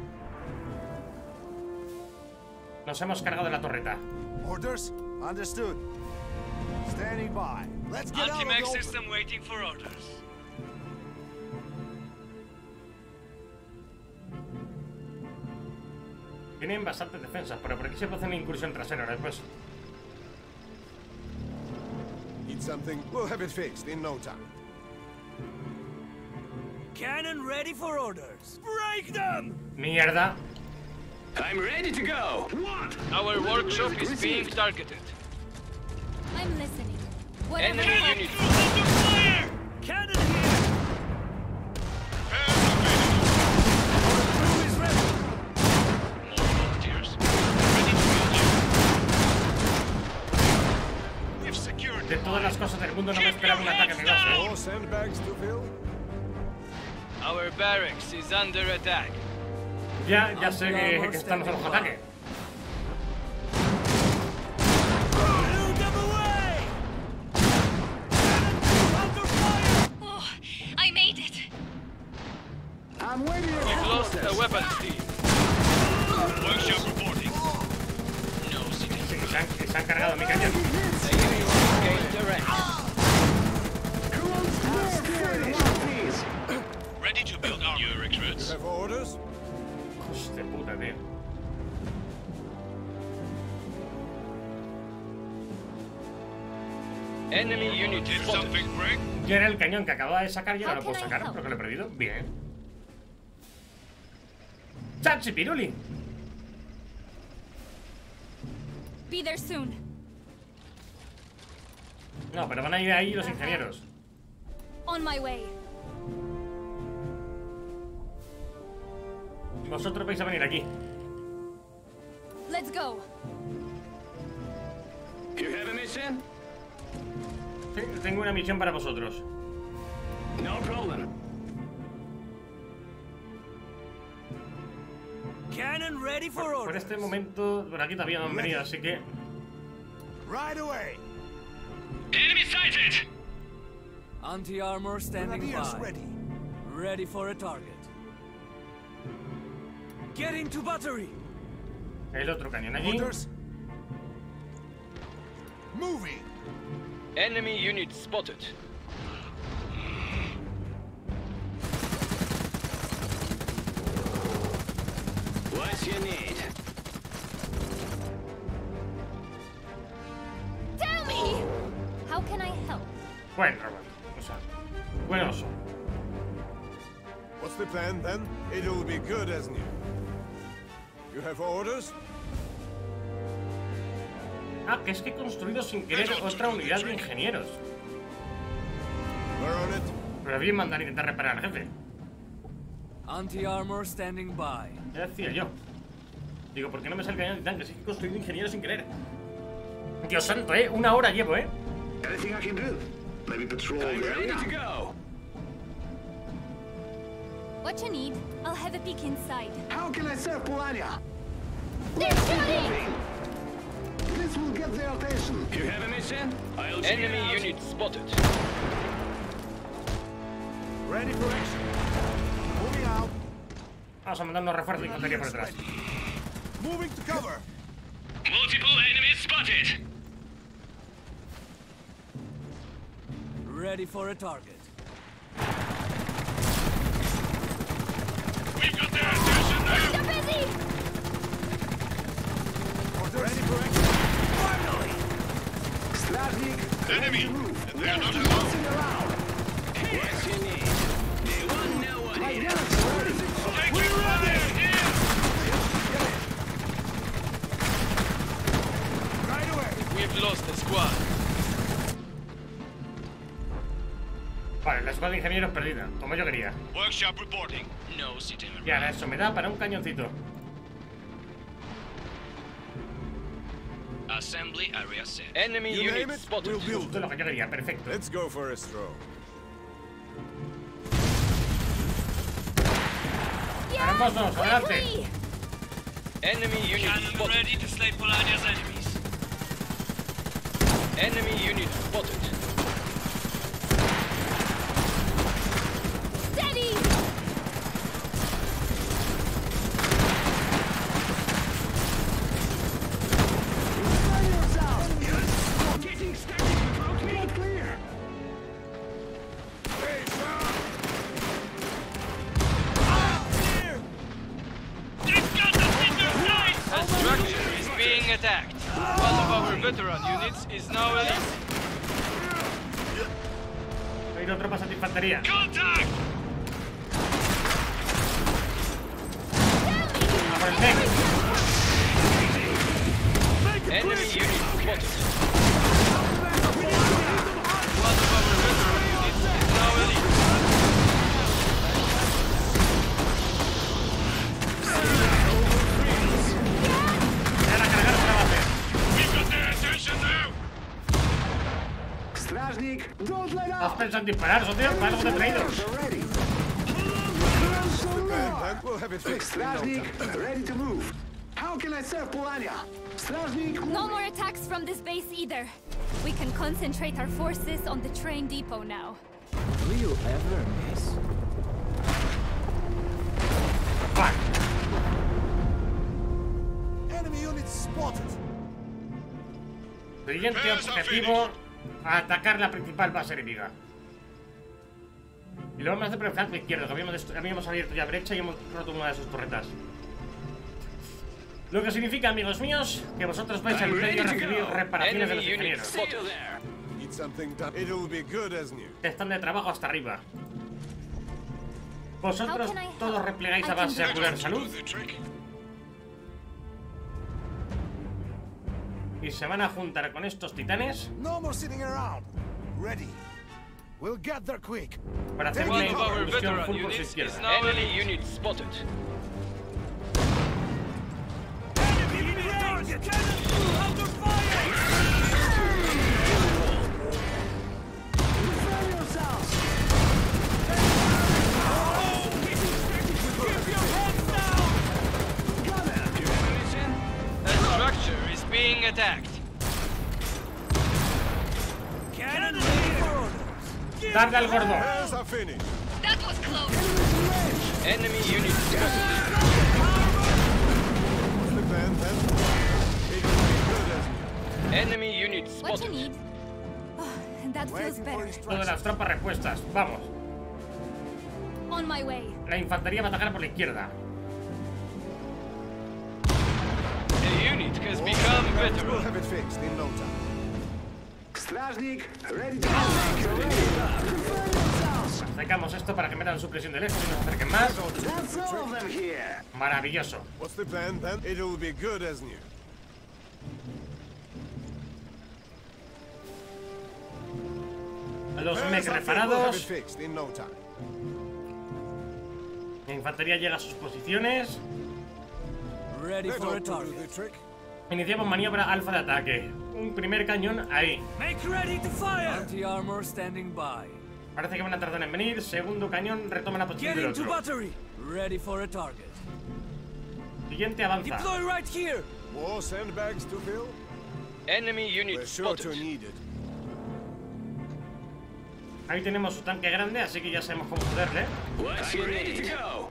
Nos hemos cargado la torreta. Orders? Understood. Standing by. Let's get out of the Anti-mech open. system waiting for orders. Tienen bastantes defensas, pero por aquí se puede hacer una incursión trasera después. Need something? We'll have it fixed in no time. Cannon ready for orders. Break them! ¡Mierda! I'm ready to go. What? Our workshop is being targeted. I'm listening. Whatever Enemy helps. unit. Under fire! Cannon here! Crew is ready. More volunteers. Ready to build. We've secured De todas las cosas del mundo no me esperaba un ataque de gas, More sandbags to fill? Our barracks is under attack. Ya sé que estamos en los ataques. Blew them away! Cannon under fire! Oh, I made it! I'm waiting We've lost a weapons team. Workshop reporting. No citizens. Se han cargado mi cañón. The enemy will gain direct. Ready to build our new recruits. Have orders? Hostia puta, tío. Enemy unit Did spotted. something break? Ya era el cañón que acababa de sacar y ahora lo How puedo can I sacar help? porque lo he perdido. Bien. ¡Chachi Piruli! Be there soon. No, pero van a ir ahí los ingenieros. On my way. Vosotros vais a venir aquí. Let's go. You have a mission? Sí, tengo una misión para vosotros. No problem. Cannon ready for Por orders. este momento, por aquí todavía no han venido, así que... Right away. Enemy sighted! Anti-armor standing Grenadiers by. ready. Ready for a target. Get into battery! El otro cañón allí. Orders? Moving! Enemy unit spotted. What you need? Tell me! How can I help? Bueno, o sea, buen oso. What's the plan then? It'll be good as new. You have orders? Ah, que es que he construido sin querer otra unidad de ingenieros. We're on it. Pero bien mandar a intentar reparar al jefe. Anti-armor standing by. Ya decía yo. Digo, ¿por qué no me sale el cañón de tanques? Es que he construido ingenieros sin querer. Dios santo, una hora llevo, Anything I can do? Maybe patrol the area? to go. What you need? I'll have a peek inside. How can I serve Polania? They're shooting! This will get their attention. You have a mission? I'll Enemy unit spotted. Ready for action. Moving out. Vamos a mandar unos refuerzos de infantería por detrás. Moving to cover. Multiple enemies spotted. Ready for a target. We've got their attention now. They're busy! Ready for action. Finally! Stratnik, Enemy. They're not alone. dancing around. What you need? They won't know what my guns are ready. We're ready. Here. Right away. We've lost the squad. Vale, la escuadra de ingenieros perdida, como yo quería. Workshop reporting. No city. Y ahora eso me da para un cañoncito. Assembly area set. Enemy You name unit it, spotted. we'll build Esto es lo que yo quería, perfecto. Let's go for a stroll. Vamos, adelante. Quickly! Enemy unit spotted. ready to slay Polania's enemies. Enemy unit spotted. Steady! Getting static without me. Clear. They've got us in their sights. A structure is being attacked. One of our veteran units is now elite. Hay dos tropas de infantería. Contact. A por el tank. Enemy unit spotted. One of our veteran units is now elite. Van a cargarse la base. We've got their attention now. Stratnik, don't let ¿Has up. pensado en disparar, socio? ¿Para algo te he traído? They're ready. And we'll have it fixed in no Stratnik, time. ready to move. How can I serve Polania? Stratnik, No more attacks from this base either. We can concentrate our forces on the train depot now. Do you ever miss? Vale. Enemy units spotted. Siguiente objetivo: atacar la principal base enemiga. Y lo vamos a hacer por el flanco izquierdo, que habíamos abierto ya brecha y hemos roto una de sus torretas. Lo que significa, amigos míos, que vosotros vais al medio a recibir reparaciones de los Enemy unit ingenieros. spotted. Need something done. It'll be good as new. Que están de trabajo hasta arriba. Vosotros How can I help? todos replegáis a I can base a do curar it. salud. Y se van a juntar con estos titanes No more sitting around. Ready. We'll get there quick. para hacer One una of our incursión veteran full por su units is izquierda. now Enemy unit spotted. A structure is being attacked. Darle al gordo. There's our finish. That was close. Enemy unit spotted. What's the plan then? It'll be good as new. Enemy unit What you spotted. need? Oh, that feels better. Lo de las tropas repuestas. Vamos. On my way. La infantería va a atacar por la izquierda. The unit has become We'll better. have it fixed in no time. Stражник, ready to Sacamos esto para que metan supresión de lejos y nos acerquen más. That's all of them here. Maravilloso. What's the plan then? It'll be good as new. Los mech We'll have it reparados. fixed in no time. La infantería llega a sus posiciones. Ready That for a ought to do target. the trick. Iniciamos maniobra alfa de ataque. Un primer cañón ahí. Make ready to fire! Anti-armor standing by. Parece que van a tardar en venir. Segundo cañón retoma la posición Get del into otro. battery! Ready for a target. Siguiente avanza. Deploy right here! More sandbags to fill? Enemy unit We're sure to spotted. need it. Ahí tenemos su tanque grande, así que ya sabemos cómo joderle. What's you ready to go?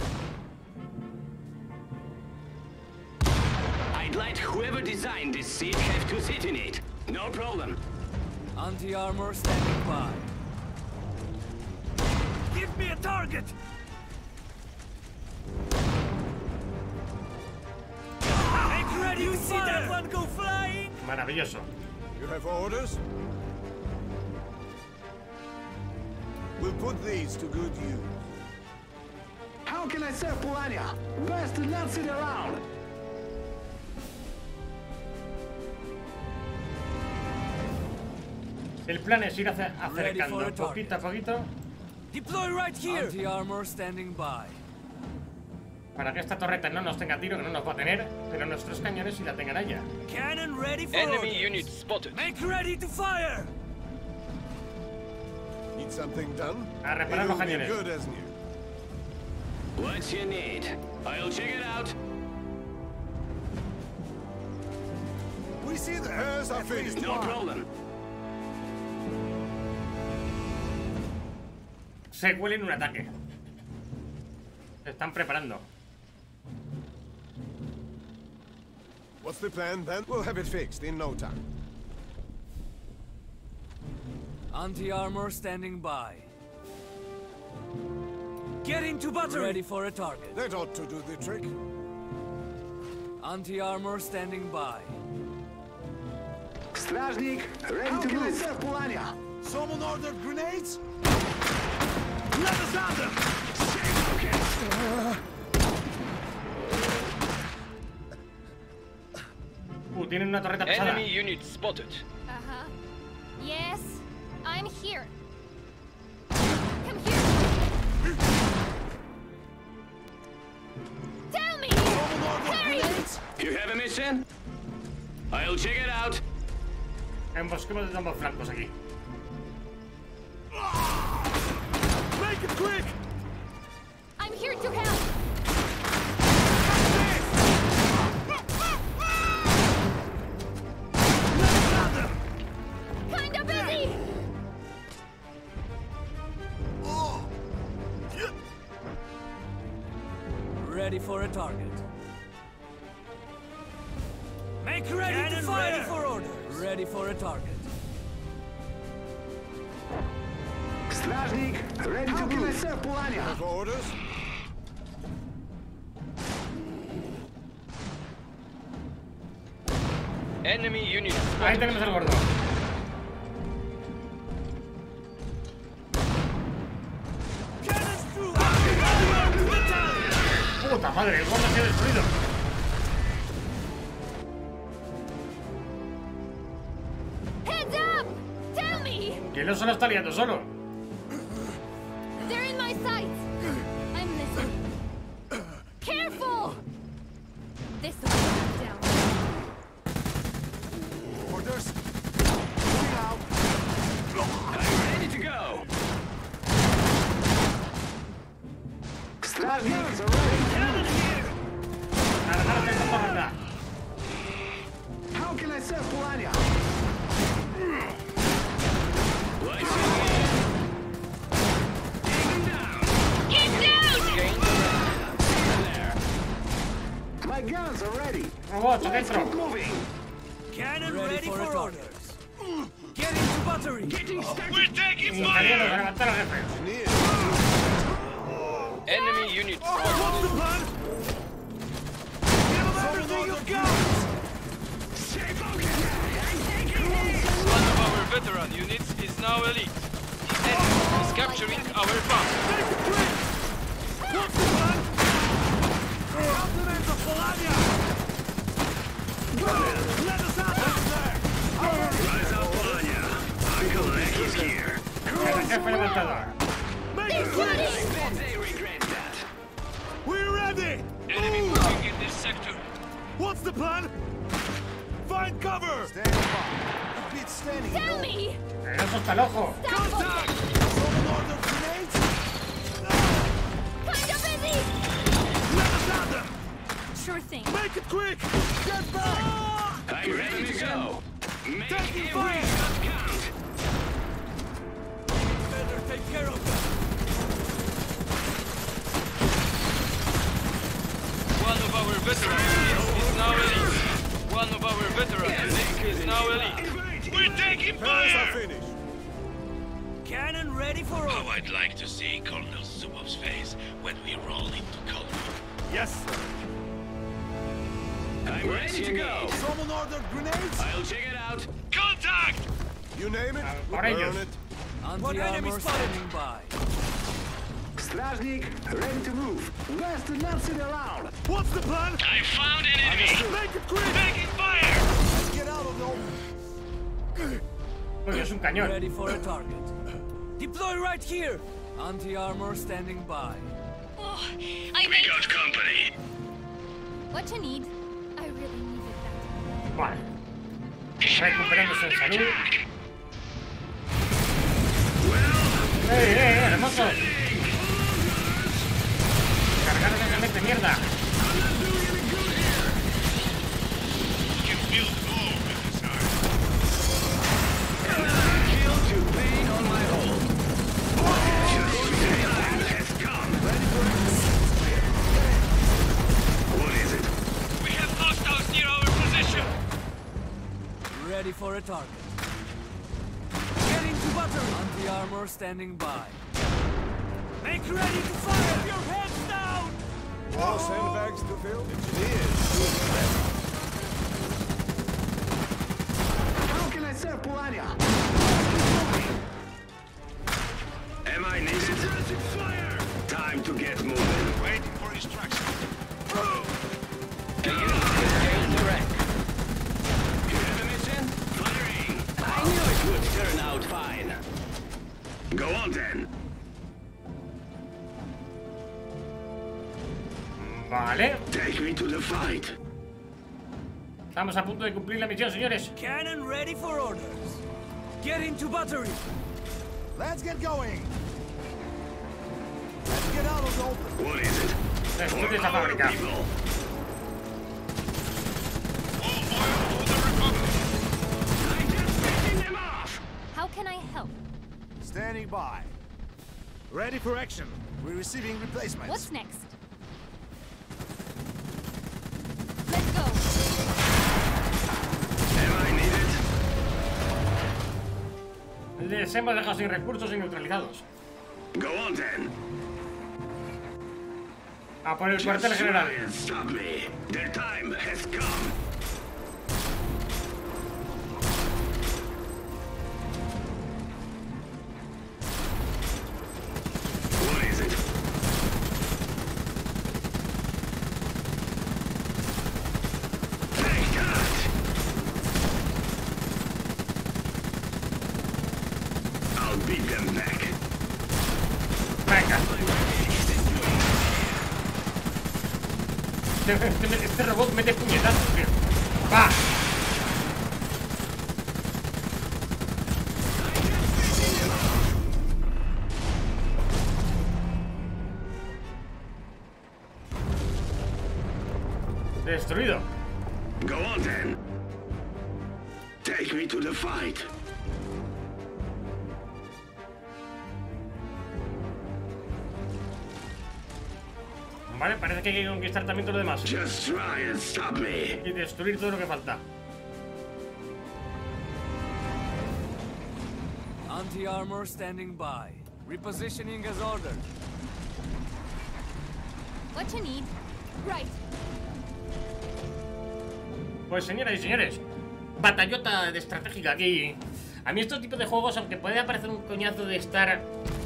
I'd like whoever designed this seat have to sit in it. No problem. Anti-armor standing by. Give me a target! Make ready to see that one go flying! Maravilloso. You have orders? We'll put these to good use. How can I serve Polania? Best to not sit around. El plan es ir acercando poquito a poquito Deploy right here! Anti-armor standing by. para que esta torreta no nos tenga tiro, que no nos va a tener, pero nuestros cañones sí la tengan a ella. Cannon ready for Enemy orders. unit spotted. Make ready to fire! Need something done? A reparar los It'll be cañones. good as new. What you need? I'll check it out. We see the heirs are finished. No problem. Se cuelen un ataque. Se están preparando. What's the plan then? We'll have it fixed in no time. Anti-armor standing by. Get into battery! Ready for a target. That ought to do the trick. Anti-armor standing by. Stражник, ready to move. Serve Polania. Someone ordered grenades? Let us at them. Tienen una torreta pesada. Enemy unit spotted. Uh-huh. Yes, I'm here. Come here. Tell me! Hurry! You have a mission? I'll check it out. Embosquemos de ambos flancos aquí. Make it quick! I'm here to help. Kinda busy. Ready for a target. Make ready Cannon to fire! Ready for orders. Ready for a target. Stражник, ready to move. Serve Polania. Have orders? Enemy unit Ahí spotted. tenemos al gordo. Cannons through! Puta madre, el gordo se ha destruido. Heads up! Tell me! Y él no se lo está liando solo. They're in my sights. I'm listening. Careful! This will be down. Orders? Moving out. I'm ready to go. Stражник, cannon here. Cargarte esta torreta. How can I serve Polania? What you need? My guns are ready. Robots, Let's adentro. keep moving. Cannon ready for orders. battery. We're taking Italianos a fire! levantar los jefes. Enemy unit spotted. What's the plan? Give them everything you've got! One of our veteran units is now elite. The enemy is capturing our farm. Make it quick! What's the plan? Compliments of Polania! Let us out over there! Rise up, Polania. Uncle Nick is here. El jefe levantador. Make it quick! They regret that. We're ready! Enemy moving in this sector. What's the plan? Find cover! Stand by. Repeat standing. Tell me! No solta el ojo. Stand focused! Someone order grenades? Kinda busy! Let us at them! Sure thing. Make it quick! Get back! I'm ready to go. Make Taking every fire! shot count. Better take care of them. One of our veteran units is now elite. One of our veteran units is now elite. We're taking Paris are fire! finished. Cannon ready for Oh, all. I'd like to see Colonel Zubov's face when we roll into Colonel. Yes, sir. I'm ready to go. Someone ordered grenades? I'll check it out. Contact! You name it, we por ellos. burn it. Anti-armor standing by. Strajnik, ready to move. West and not sit around. What's the plan? I found an enemy! Make it quick! Taking fire! Get out of the open. Coño, es un cañón. Ready for a target. Deploy right here. Anti-armor standing by. Oh, I We made got company. what you need. I really needed that. Vale. Recuperándose en salud. ¡Hermosos! Cargaron esa mente, mierda. We can build more with this arm. Kill to pain on my hold. Just the time has come. What is it? We have hostiles near our position. Ready for a target. Get into battery. Anti-armor standing by. Make ready to fire. Your heads down. More sandbags to fill? Engineers, doing the best. How can I serve Polania? Am I needed? Fire! Time to get moving. Waiting for instructions. The unit is gained direct. You have a mission? Firing! I knew it would turn out fine. Go on then. Vale. Take me to the fight. Estamos a punto de cumplir la misión, señores. Cannon ready for orders. Get into battery. Let's get going. Let's get out of the open. What is it? Destruye esa fábrica. People. All oil for the Republic. I'm just picking them off. How can I help? Standing by. Ready for action. We're receiving replacements. What's next? Let's go. Am I needed? Les hemos dejado sin recursos y neutralizados. Go on then. A por el cuartel general. Try and stop me. Their time has come. What is it? Take that! I'll beat them back. Venga. Este robot mete puñetazos, tío. ¡Va! Destruido. Go on then. Take me to the fight. Vale, parece que hay que conquistar también todo lo demás. Just try and stop me. Y destruir todo lo que falta. Anti-armor standing by. Repositioning as ordered. What you need? Right. Pues señoras y señores, batallota de estratégica aquí. A mí estos tipos de juegos, aunque puede parecer un coñazo de estar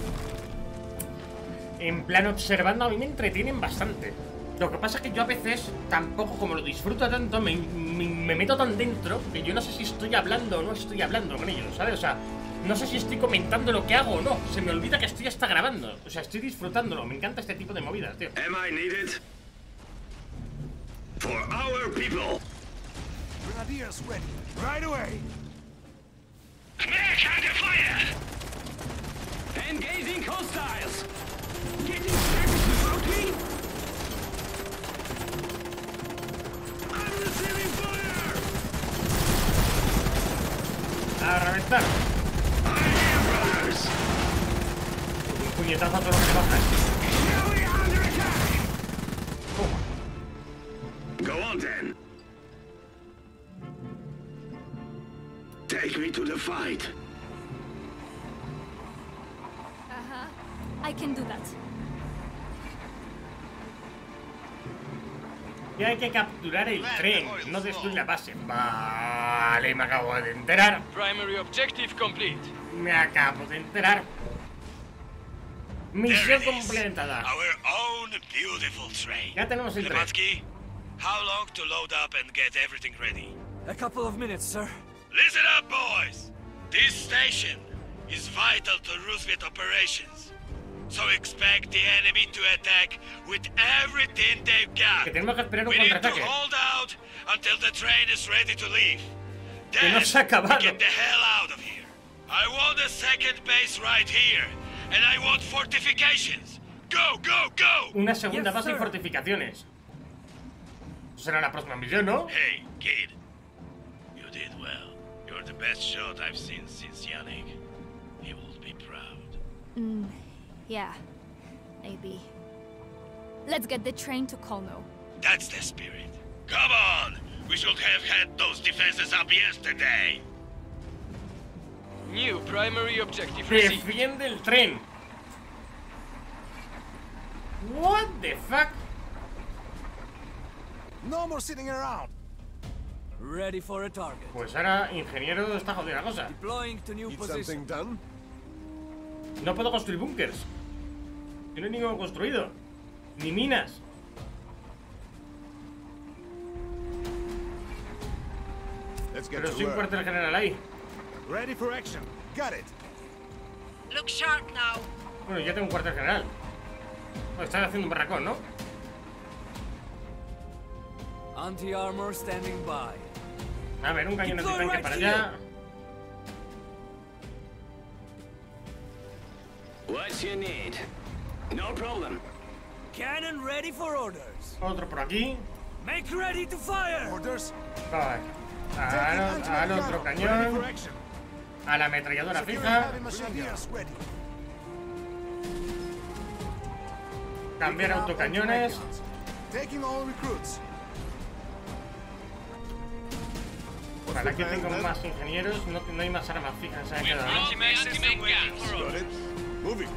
en plan observando, a mí me entretienen bastante. Lo que pasa es que yo a veces tampoco, como lo disfruto tanto, me meto tan dentro que yo no sé si estoy hablando o no estoy hablando con ellos, ¿sabes? O sea, no sé si estoy comentando lo que hago o no. Se me olvida que estoy hasta grabando. O sea, estoy disfrutándolo. Me encanta este tipo de movidas, tío. Am I needed? For our people. Grenadiers ready. Right away. Back under fire! Engaging hostiles! Getting services about me? I'm receiving fire! A reventar. Un puñetazo a todo lo que le baja. Go on then. Take me to the fight. I can do that. Y hay que capturar el tren, no destruir la base. Vale, me acabo de enterar. Primary objective complete. Me acabo de enterar. Misión completada. Our own beautiful train. Ya tenemos el tren. Lematsky, how long to load up and get everything ready? A couple of minutes, sir. Listen up, boys! This station is vital to Roosevelt operations. So expect the enemy to attack with everything they've got. Que tenemos que esperar un We need to contraataque. hold out until the train is ready to leave. Que Then no se ha acabado. we get the hell out of here. I want a second base right here, and I want fortifications. Go, go, go! Una segunda Yes, base y sir. fortificaciones. Será la próxima misión, ¿no? Hey, kid. You did well. You're the best shot I've seen since Yannick. He will be proud. Yeah, maybe. Let's get the train to Kolno. That's the spirit. Come on! We should have had those defenses up yesterday. New primary objective received. Defiende el tren. What the fuck? No more sitting around. Ready for a target. Pues ahora, ingeniero, está jodida la cosa. Deploying to new position. done? No puedo construir búnkers. Que no hay ninguno construido. Ni minas. Let's get Pero to sí un work. cuartel general ahí. Ready for action. Got it. Look sharp now. Bueno, ya tengo un cuartel general. Bueno, están haciendo un barracón, ¿no? Anti-armor standing by. A ver, un cañón antitanque para allá. What you need? No problem. Cannon ready for orders. Otro por aquí. Make ready to fire. Orders. Vale. Al otro Ready cañón. for action. A la ametralladora Securing fija. heavy machine guns ready. Cambiar Picking up autocañones. anti-guns. Taking all recruits. Vale, aquí tengo más ingenieros. No hay más armas fijas. Se han quedado, ¿no? Got it. Moving.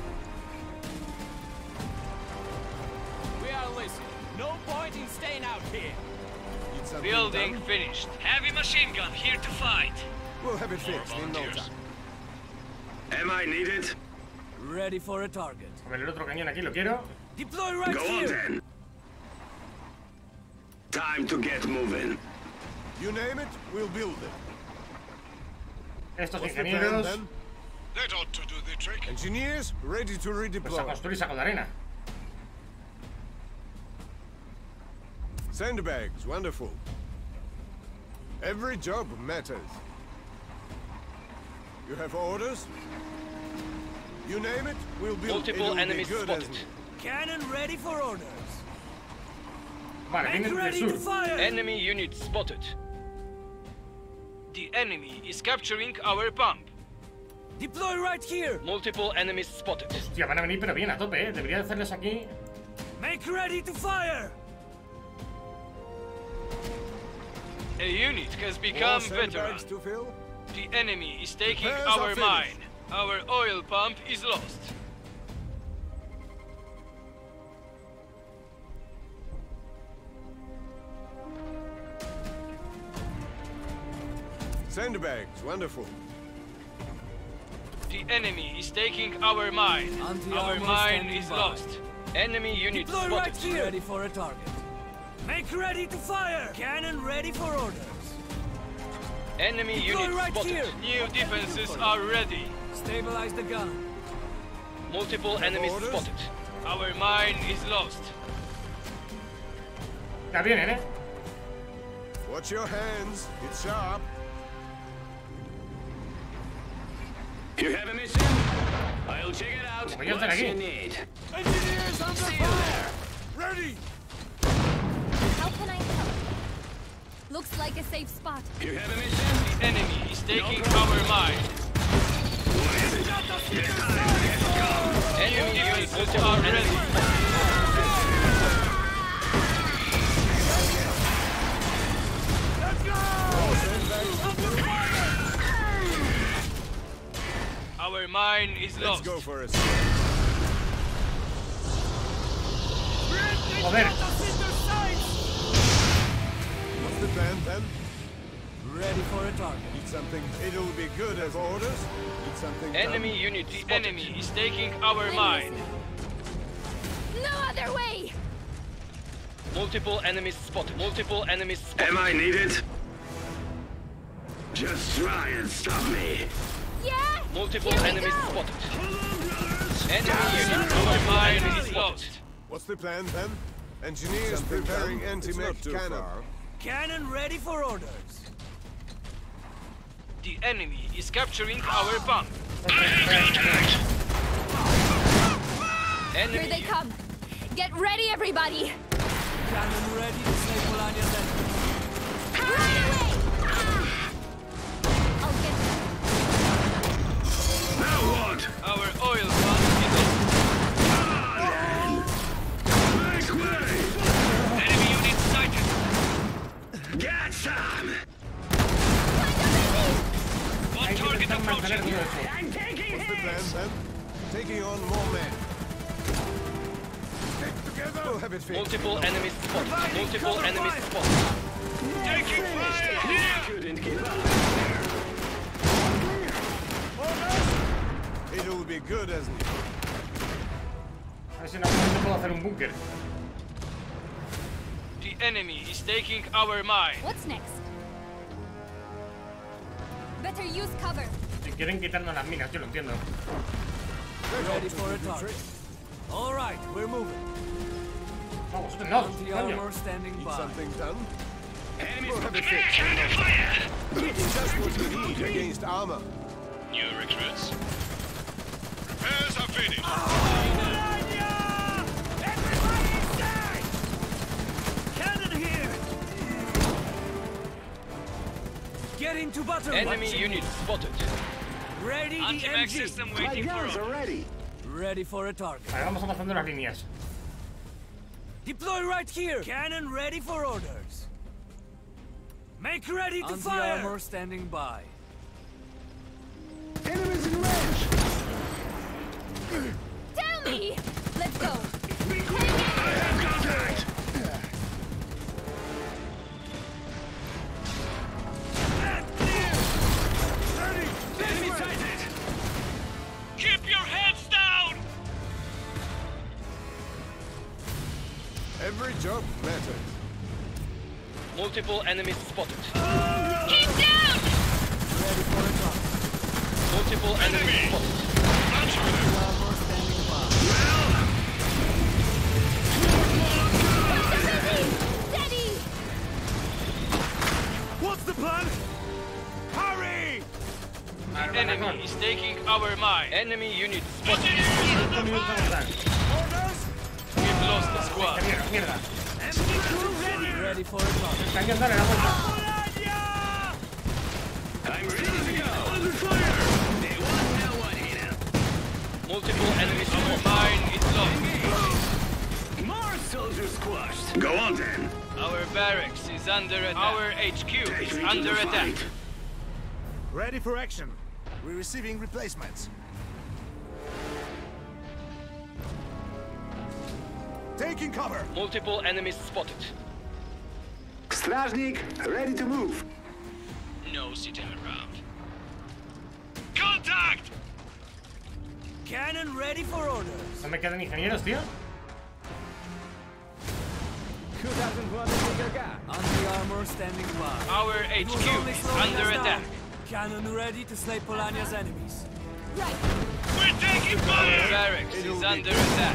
We are listening. No point in staying out here. Need something Building done? finished. Heavy machine gun here to fight. We'll have it fixed in no volunteers. time. Am I needed? Ready for a target. A ver, el otro cañón aquí lo quiero. Deploy right Go on here. then. Time to get moving. You name it, we'll build it. Estos What's the plan ingenieros. then? That ought to do the trick. Engineers, ready to Pues a redeploy. construir saco de arena. Sandbags, wonderful. Every job matters. You have orders? You name it, we'll build it. Multiple It'll be enemies good as spotted. new. Cannon ready for orders. Vale, Make vienen del ready to sur. fire. Enemy unit spotted. The enemy is capturing our pump. Deploy right here. Multiple enemies spotted. Hostia, van a venir pero bien a tope, ¿eh? Debería hacerles aquí. Make ready to fire. A unit has More become veteran. sandbags to fill? The enemy is taking Repairs are our finished. mine. Our oil pump is lost. Sandbags, wonderful. The enemy is taking our mine. Our mine is lost. Enemy unit Deploy spotted. right here. Ready for a target. Make ready to fire. Cannon ready for orders. Enemy Deploy unit right spotted. here. New defenses are ready. Stabilize the gun. Multiple enemies orders? spotted. Our mine is lost. Ya vienen, ¿eh? Watch your hands. It's sharp. You have a mission? I'll check it out. Como ya están What aquí. you need. Engineers on the See you there. Ready. How can I help? Looks like a safe spot. You have a mission? The enemy is taking our mine. Enemy units are ready. Our mine is Let's lost. go for it. Joder. What's the plan then? Ready for a target. Need something. It'll be good as orders. Need something. Enemy done. unit, the enemy is taking our mine. No other way! Multiple enemies spotted. Multiple enemies spotted. Am I needed? Just try and stop me. Yeah? Multiple Here we enemies go. spotted. Enemy unit, our mine is lost. What's the plan then? Engineers preparing anti-mech cannon. Cannon ready for orders. The enemy is capturing our pump. Here they Enemy come. Get ready, everybody! Cannon ready to save Polania's enemy. Right away! I'll get them. Now what? Our oil pump is lost. Make way! Enemy unit sighted. Get some! One Hay que target intentar mantener approaching. todo eso. I'm taking What's the plan then? Taking on more men. Stick together. We'll have it fixed. Multiple enemies spotted. Multiple enemies spotted. Taking fire here! Couldn't keep up. It'll be good as new. A ver si en algún momento puedo hacer un búnker. The enemy is taking our mine. What's next? Better use cover. Si quieren quitarnos las minas, yo lo entiendo. Ready for a target. All right, we're moving. Vamos, no, The coño. armor standing Need by. something done? Enemies We'll have it fixed. under fire! Just what we need against armor. New recruits? Repairs are finished. Everybody inside! Cannon here! Get into battle! Enemy unit spotted. Ready the Anti-mech MG! system waiting for us. ready. Ready for a target. Vale, vamos avanzando las líneas. Deploy right here! Cannon ready for orders. Make ready to fire! Anti-armor standing by. Enemies in range! Tell me! Let's go! I have contact! Enemy sighted! Keep your heads down! Every job matters. Multiple enemies spotted. Keep down! Ready for a target. Multiple enemies spotted. Anti-armor standing by. Steady! What's the plan? Hurry! The enemy is taking our mine. Enemy unit spotted. ¿Cuántos minutos nos dan? We've lost the squad. Mierda, mierda. Ready for a target. Cañón, dale la vuelta. I'm ready to go! Under fire! They want no one here! Multiple enemies. Our mine is lost. More soldiers squashed! Go on then! Our barracks is under attack. Our HQ is under attack. Ready for action. We're receiving replacements. Taking cover. Multiple enemies spotted. Stражник, ready to move. No sitting around. Contact! Cannon ready for orders. No me quedan ingenieros, tío. Who doesn't want a bigger gun? Anti-armor standing by. Our It was HQ only is slowing under us down. attack. Cannon ready to slay Polania's enemies. Right. We're taking Our fire! barracks is under attack.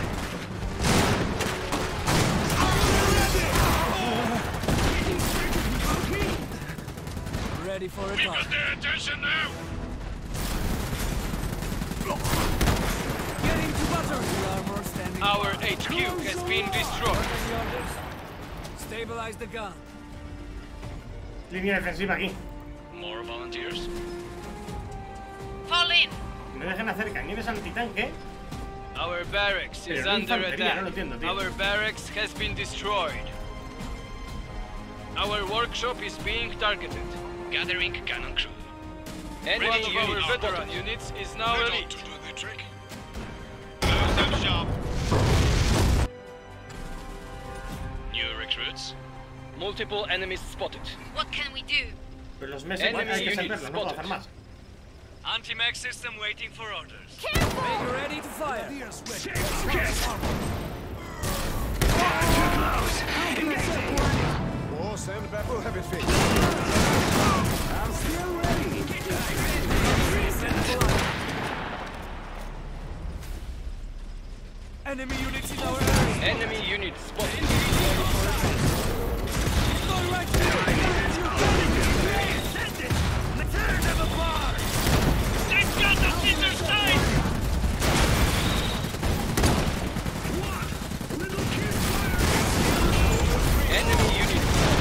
Ready for We got attack. their attention now! Getting to battery. Armor standing Our by. HQ has been destroyed. Any orders? Stabilize the gun. Línea defensiva aquí. More volunteers? Fall in! Me dejan hacer cañones antitanque. Our barracks Pero is no under infantería, no lo attack. entiendo, tío. Our barracks has been destroyed. Our workshop is being targeted. Gathering cannon crew. Enemy Ready to unit unit veteran spotted. units is now elite. To do the trick. Close them sharp. New recruits? Multiple enemies spotted. What can we do? Pero los meses Enemy hay que unit salvarlos, no puedo hacer spotted. más. Anti-mech system waiting for orders. Make ready to fire. War sandbag will have it fixed. I'm still ready. Enemy units in our area. Enemy unit spotted. Go right Tear them apart! They've got us in their sights! Enemy unit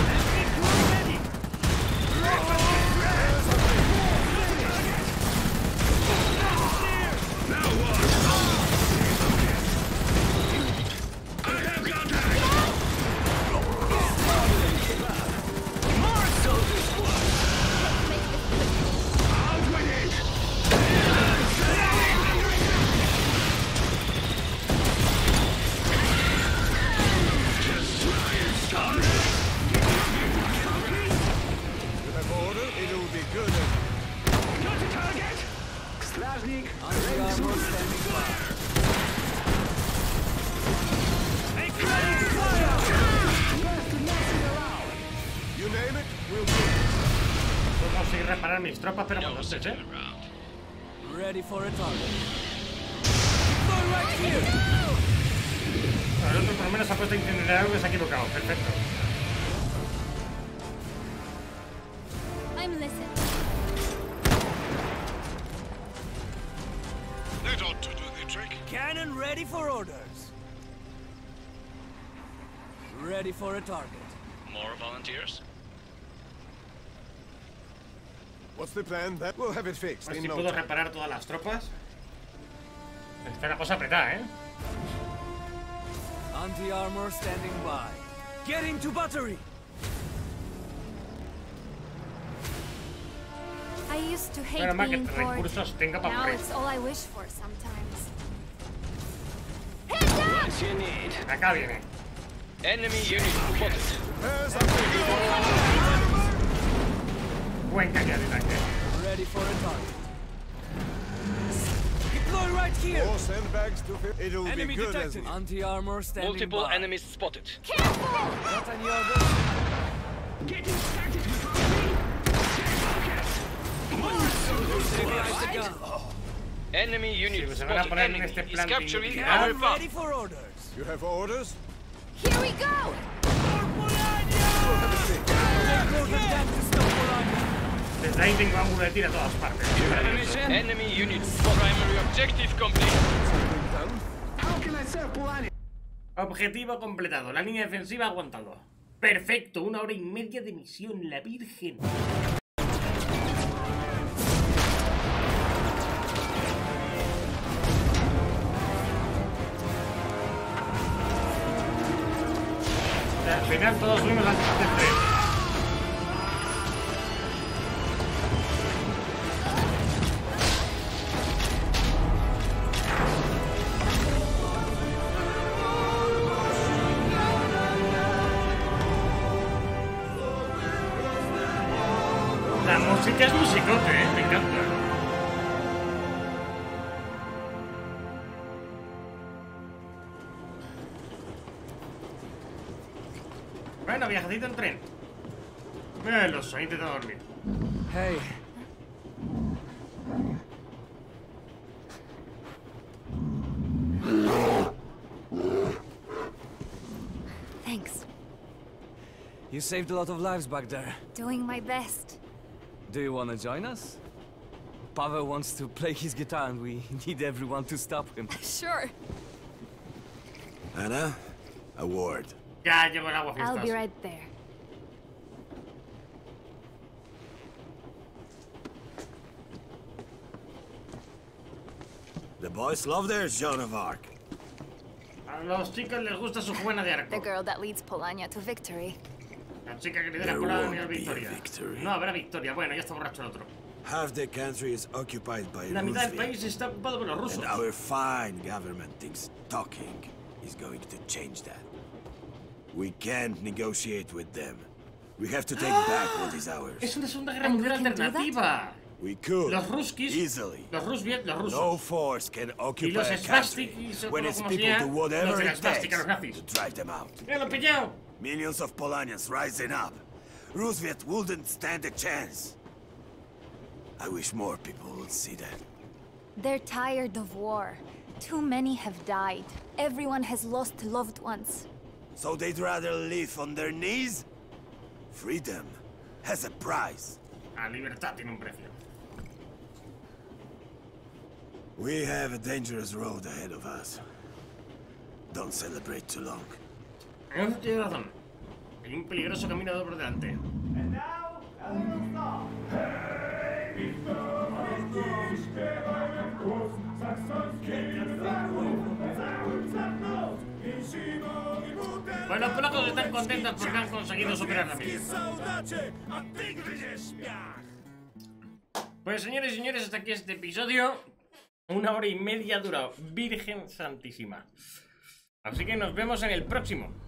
You have order, it will be good. Got a target. Stражник, Anti-armor standing by. Make ready to fire! You name it, we'll do it. Puedo conseguir reparar mis tropas, pero No cuando estés, sitting around. Ready for a target. Go right here. Bueno, el otro por lo menos ha puesto incinerador que se ha equivocado. Perfecto. I'm listening. That ought to do the trick. Cannon ready for orders. Ready for a target. More volunteers? What's the plan? That will have it fixed A ver in si no puedo time. reparar todas las tropas. Está la cosa apretada, ¿eh? Anti-armor standing by. Getting to battery. I used to hate Menos mal que being bored. recursos tenga para Now morir. it's all I wish for sometimes. what you need. Acá viene. enemy unit spotted. There's a Buen cañón de tanque. Ready for a target. Deploy right here. War sandbags to fit. It will Enemy be good as detected. Anti-armor standing Multiple by. enemies spotted. Careful! Got any orders? Getting started with army. Stabilize the gun. Enemy Sí, unit pues se van a spotted. poner en Enemy este is plan de capturing inutilidad. our I'm farm. ready for orders. You have orders? Here we go! Close them down to stop Polania. Desde ahí tengo ángulo de tiro a todas partes. Enemy unit spotted. Primary objective complete. How can I serve Polania? Objetivo completado. La línea defensiva ha aguantado. Perfecto. 1 hora y media de misión. La Virgen. Al final todos fuimos antes del tren. Sí que es musicote, me encanta. Bueno, viajecito en tren. Los he intentado dormir. Hey. Thanks. You saved a lot of lives back there. Doing my best. Do you want to join us? Pavel wants to play his guitar and we need everyone to stop him. Sure. Anna, a word. Ya llevo el agua I'll fiestas. be right there. The boys love their Joan of Arc. A los chicos les gusta su Juana de The Arco. girl that leads Polania to victory. La chica que lidera There Polania won't a be victoria. victory. No habrá victoria. Bueno, ya está borracho el otro. Half the country is occupied by La mitad del Roosevelt, país está ocupado por los rusos. and our fine government thinks talking is going to change that. We can't negotiate with them. We have to take back what is ours. Es una Segunda Guerra Mundial alternativa. We could Los ruskis, easily. los Roosevelt, los rusos. No force can Y occupy los a Svastik, country y eso when todo its como people sea, do los whatever de la it Svastika, los takes nazis. to drive them out. ¡Ya lo he pillado! Millions of Polanians rising up. Roosevelt wouldn't stand a chance. I wish more people would see that. They're tired of war. Too many have died. Everyone has lost loved ones. So they'd rather live on their knees? Freedom has a price. La libertad tiene un precio. We have a dangerous road ahead of us. Don't celebrate too long. Tienes razón. Hay un peligroso camino por delante. Bueno, los polacos están contentos porque han conseguido superar la misma. Pues señores y señores, hasta aquí este episodio. 1 hora y media ha durado. Virgen Santísima. Así que nos vemos en el próximo.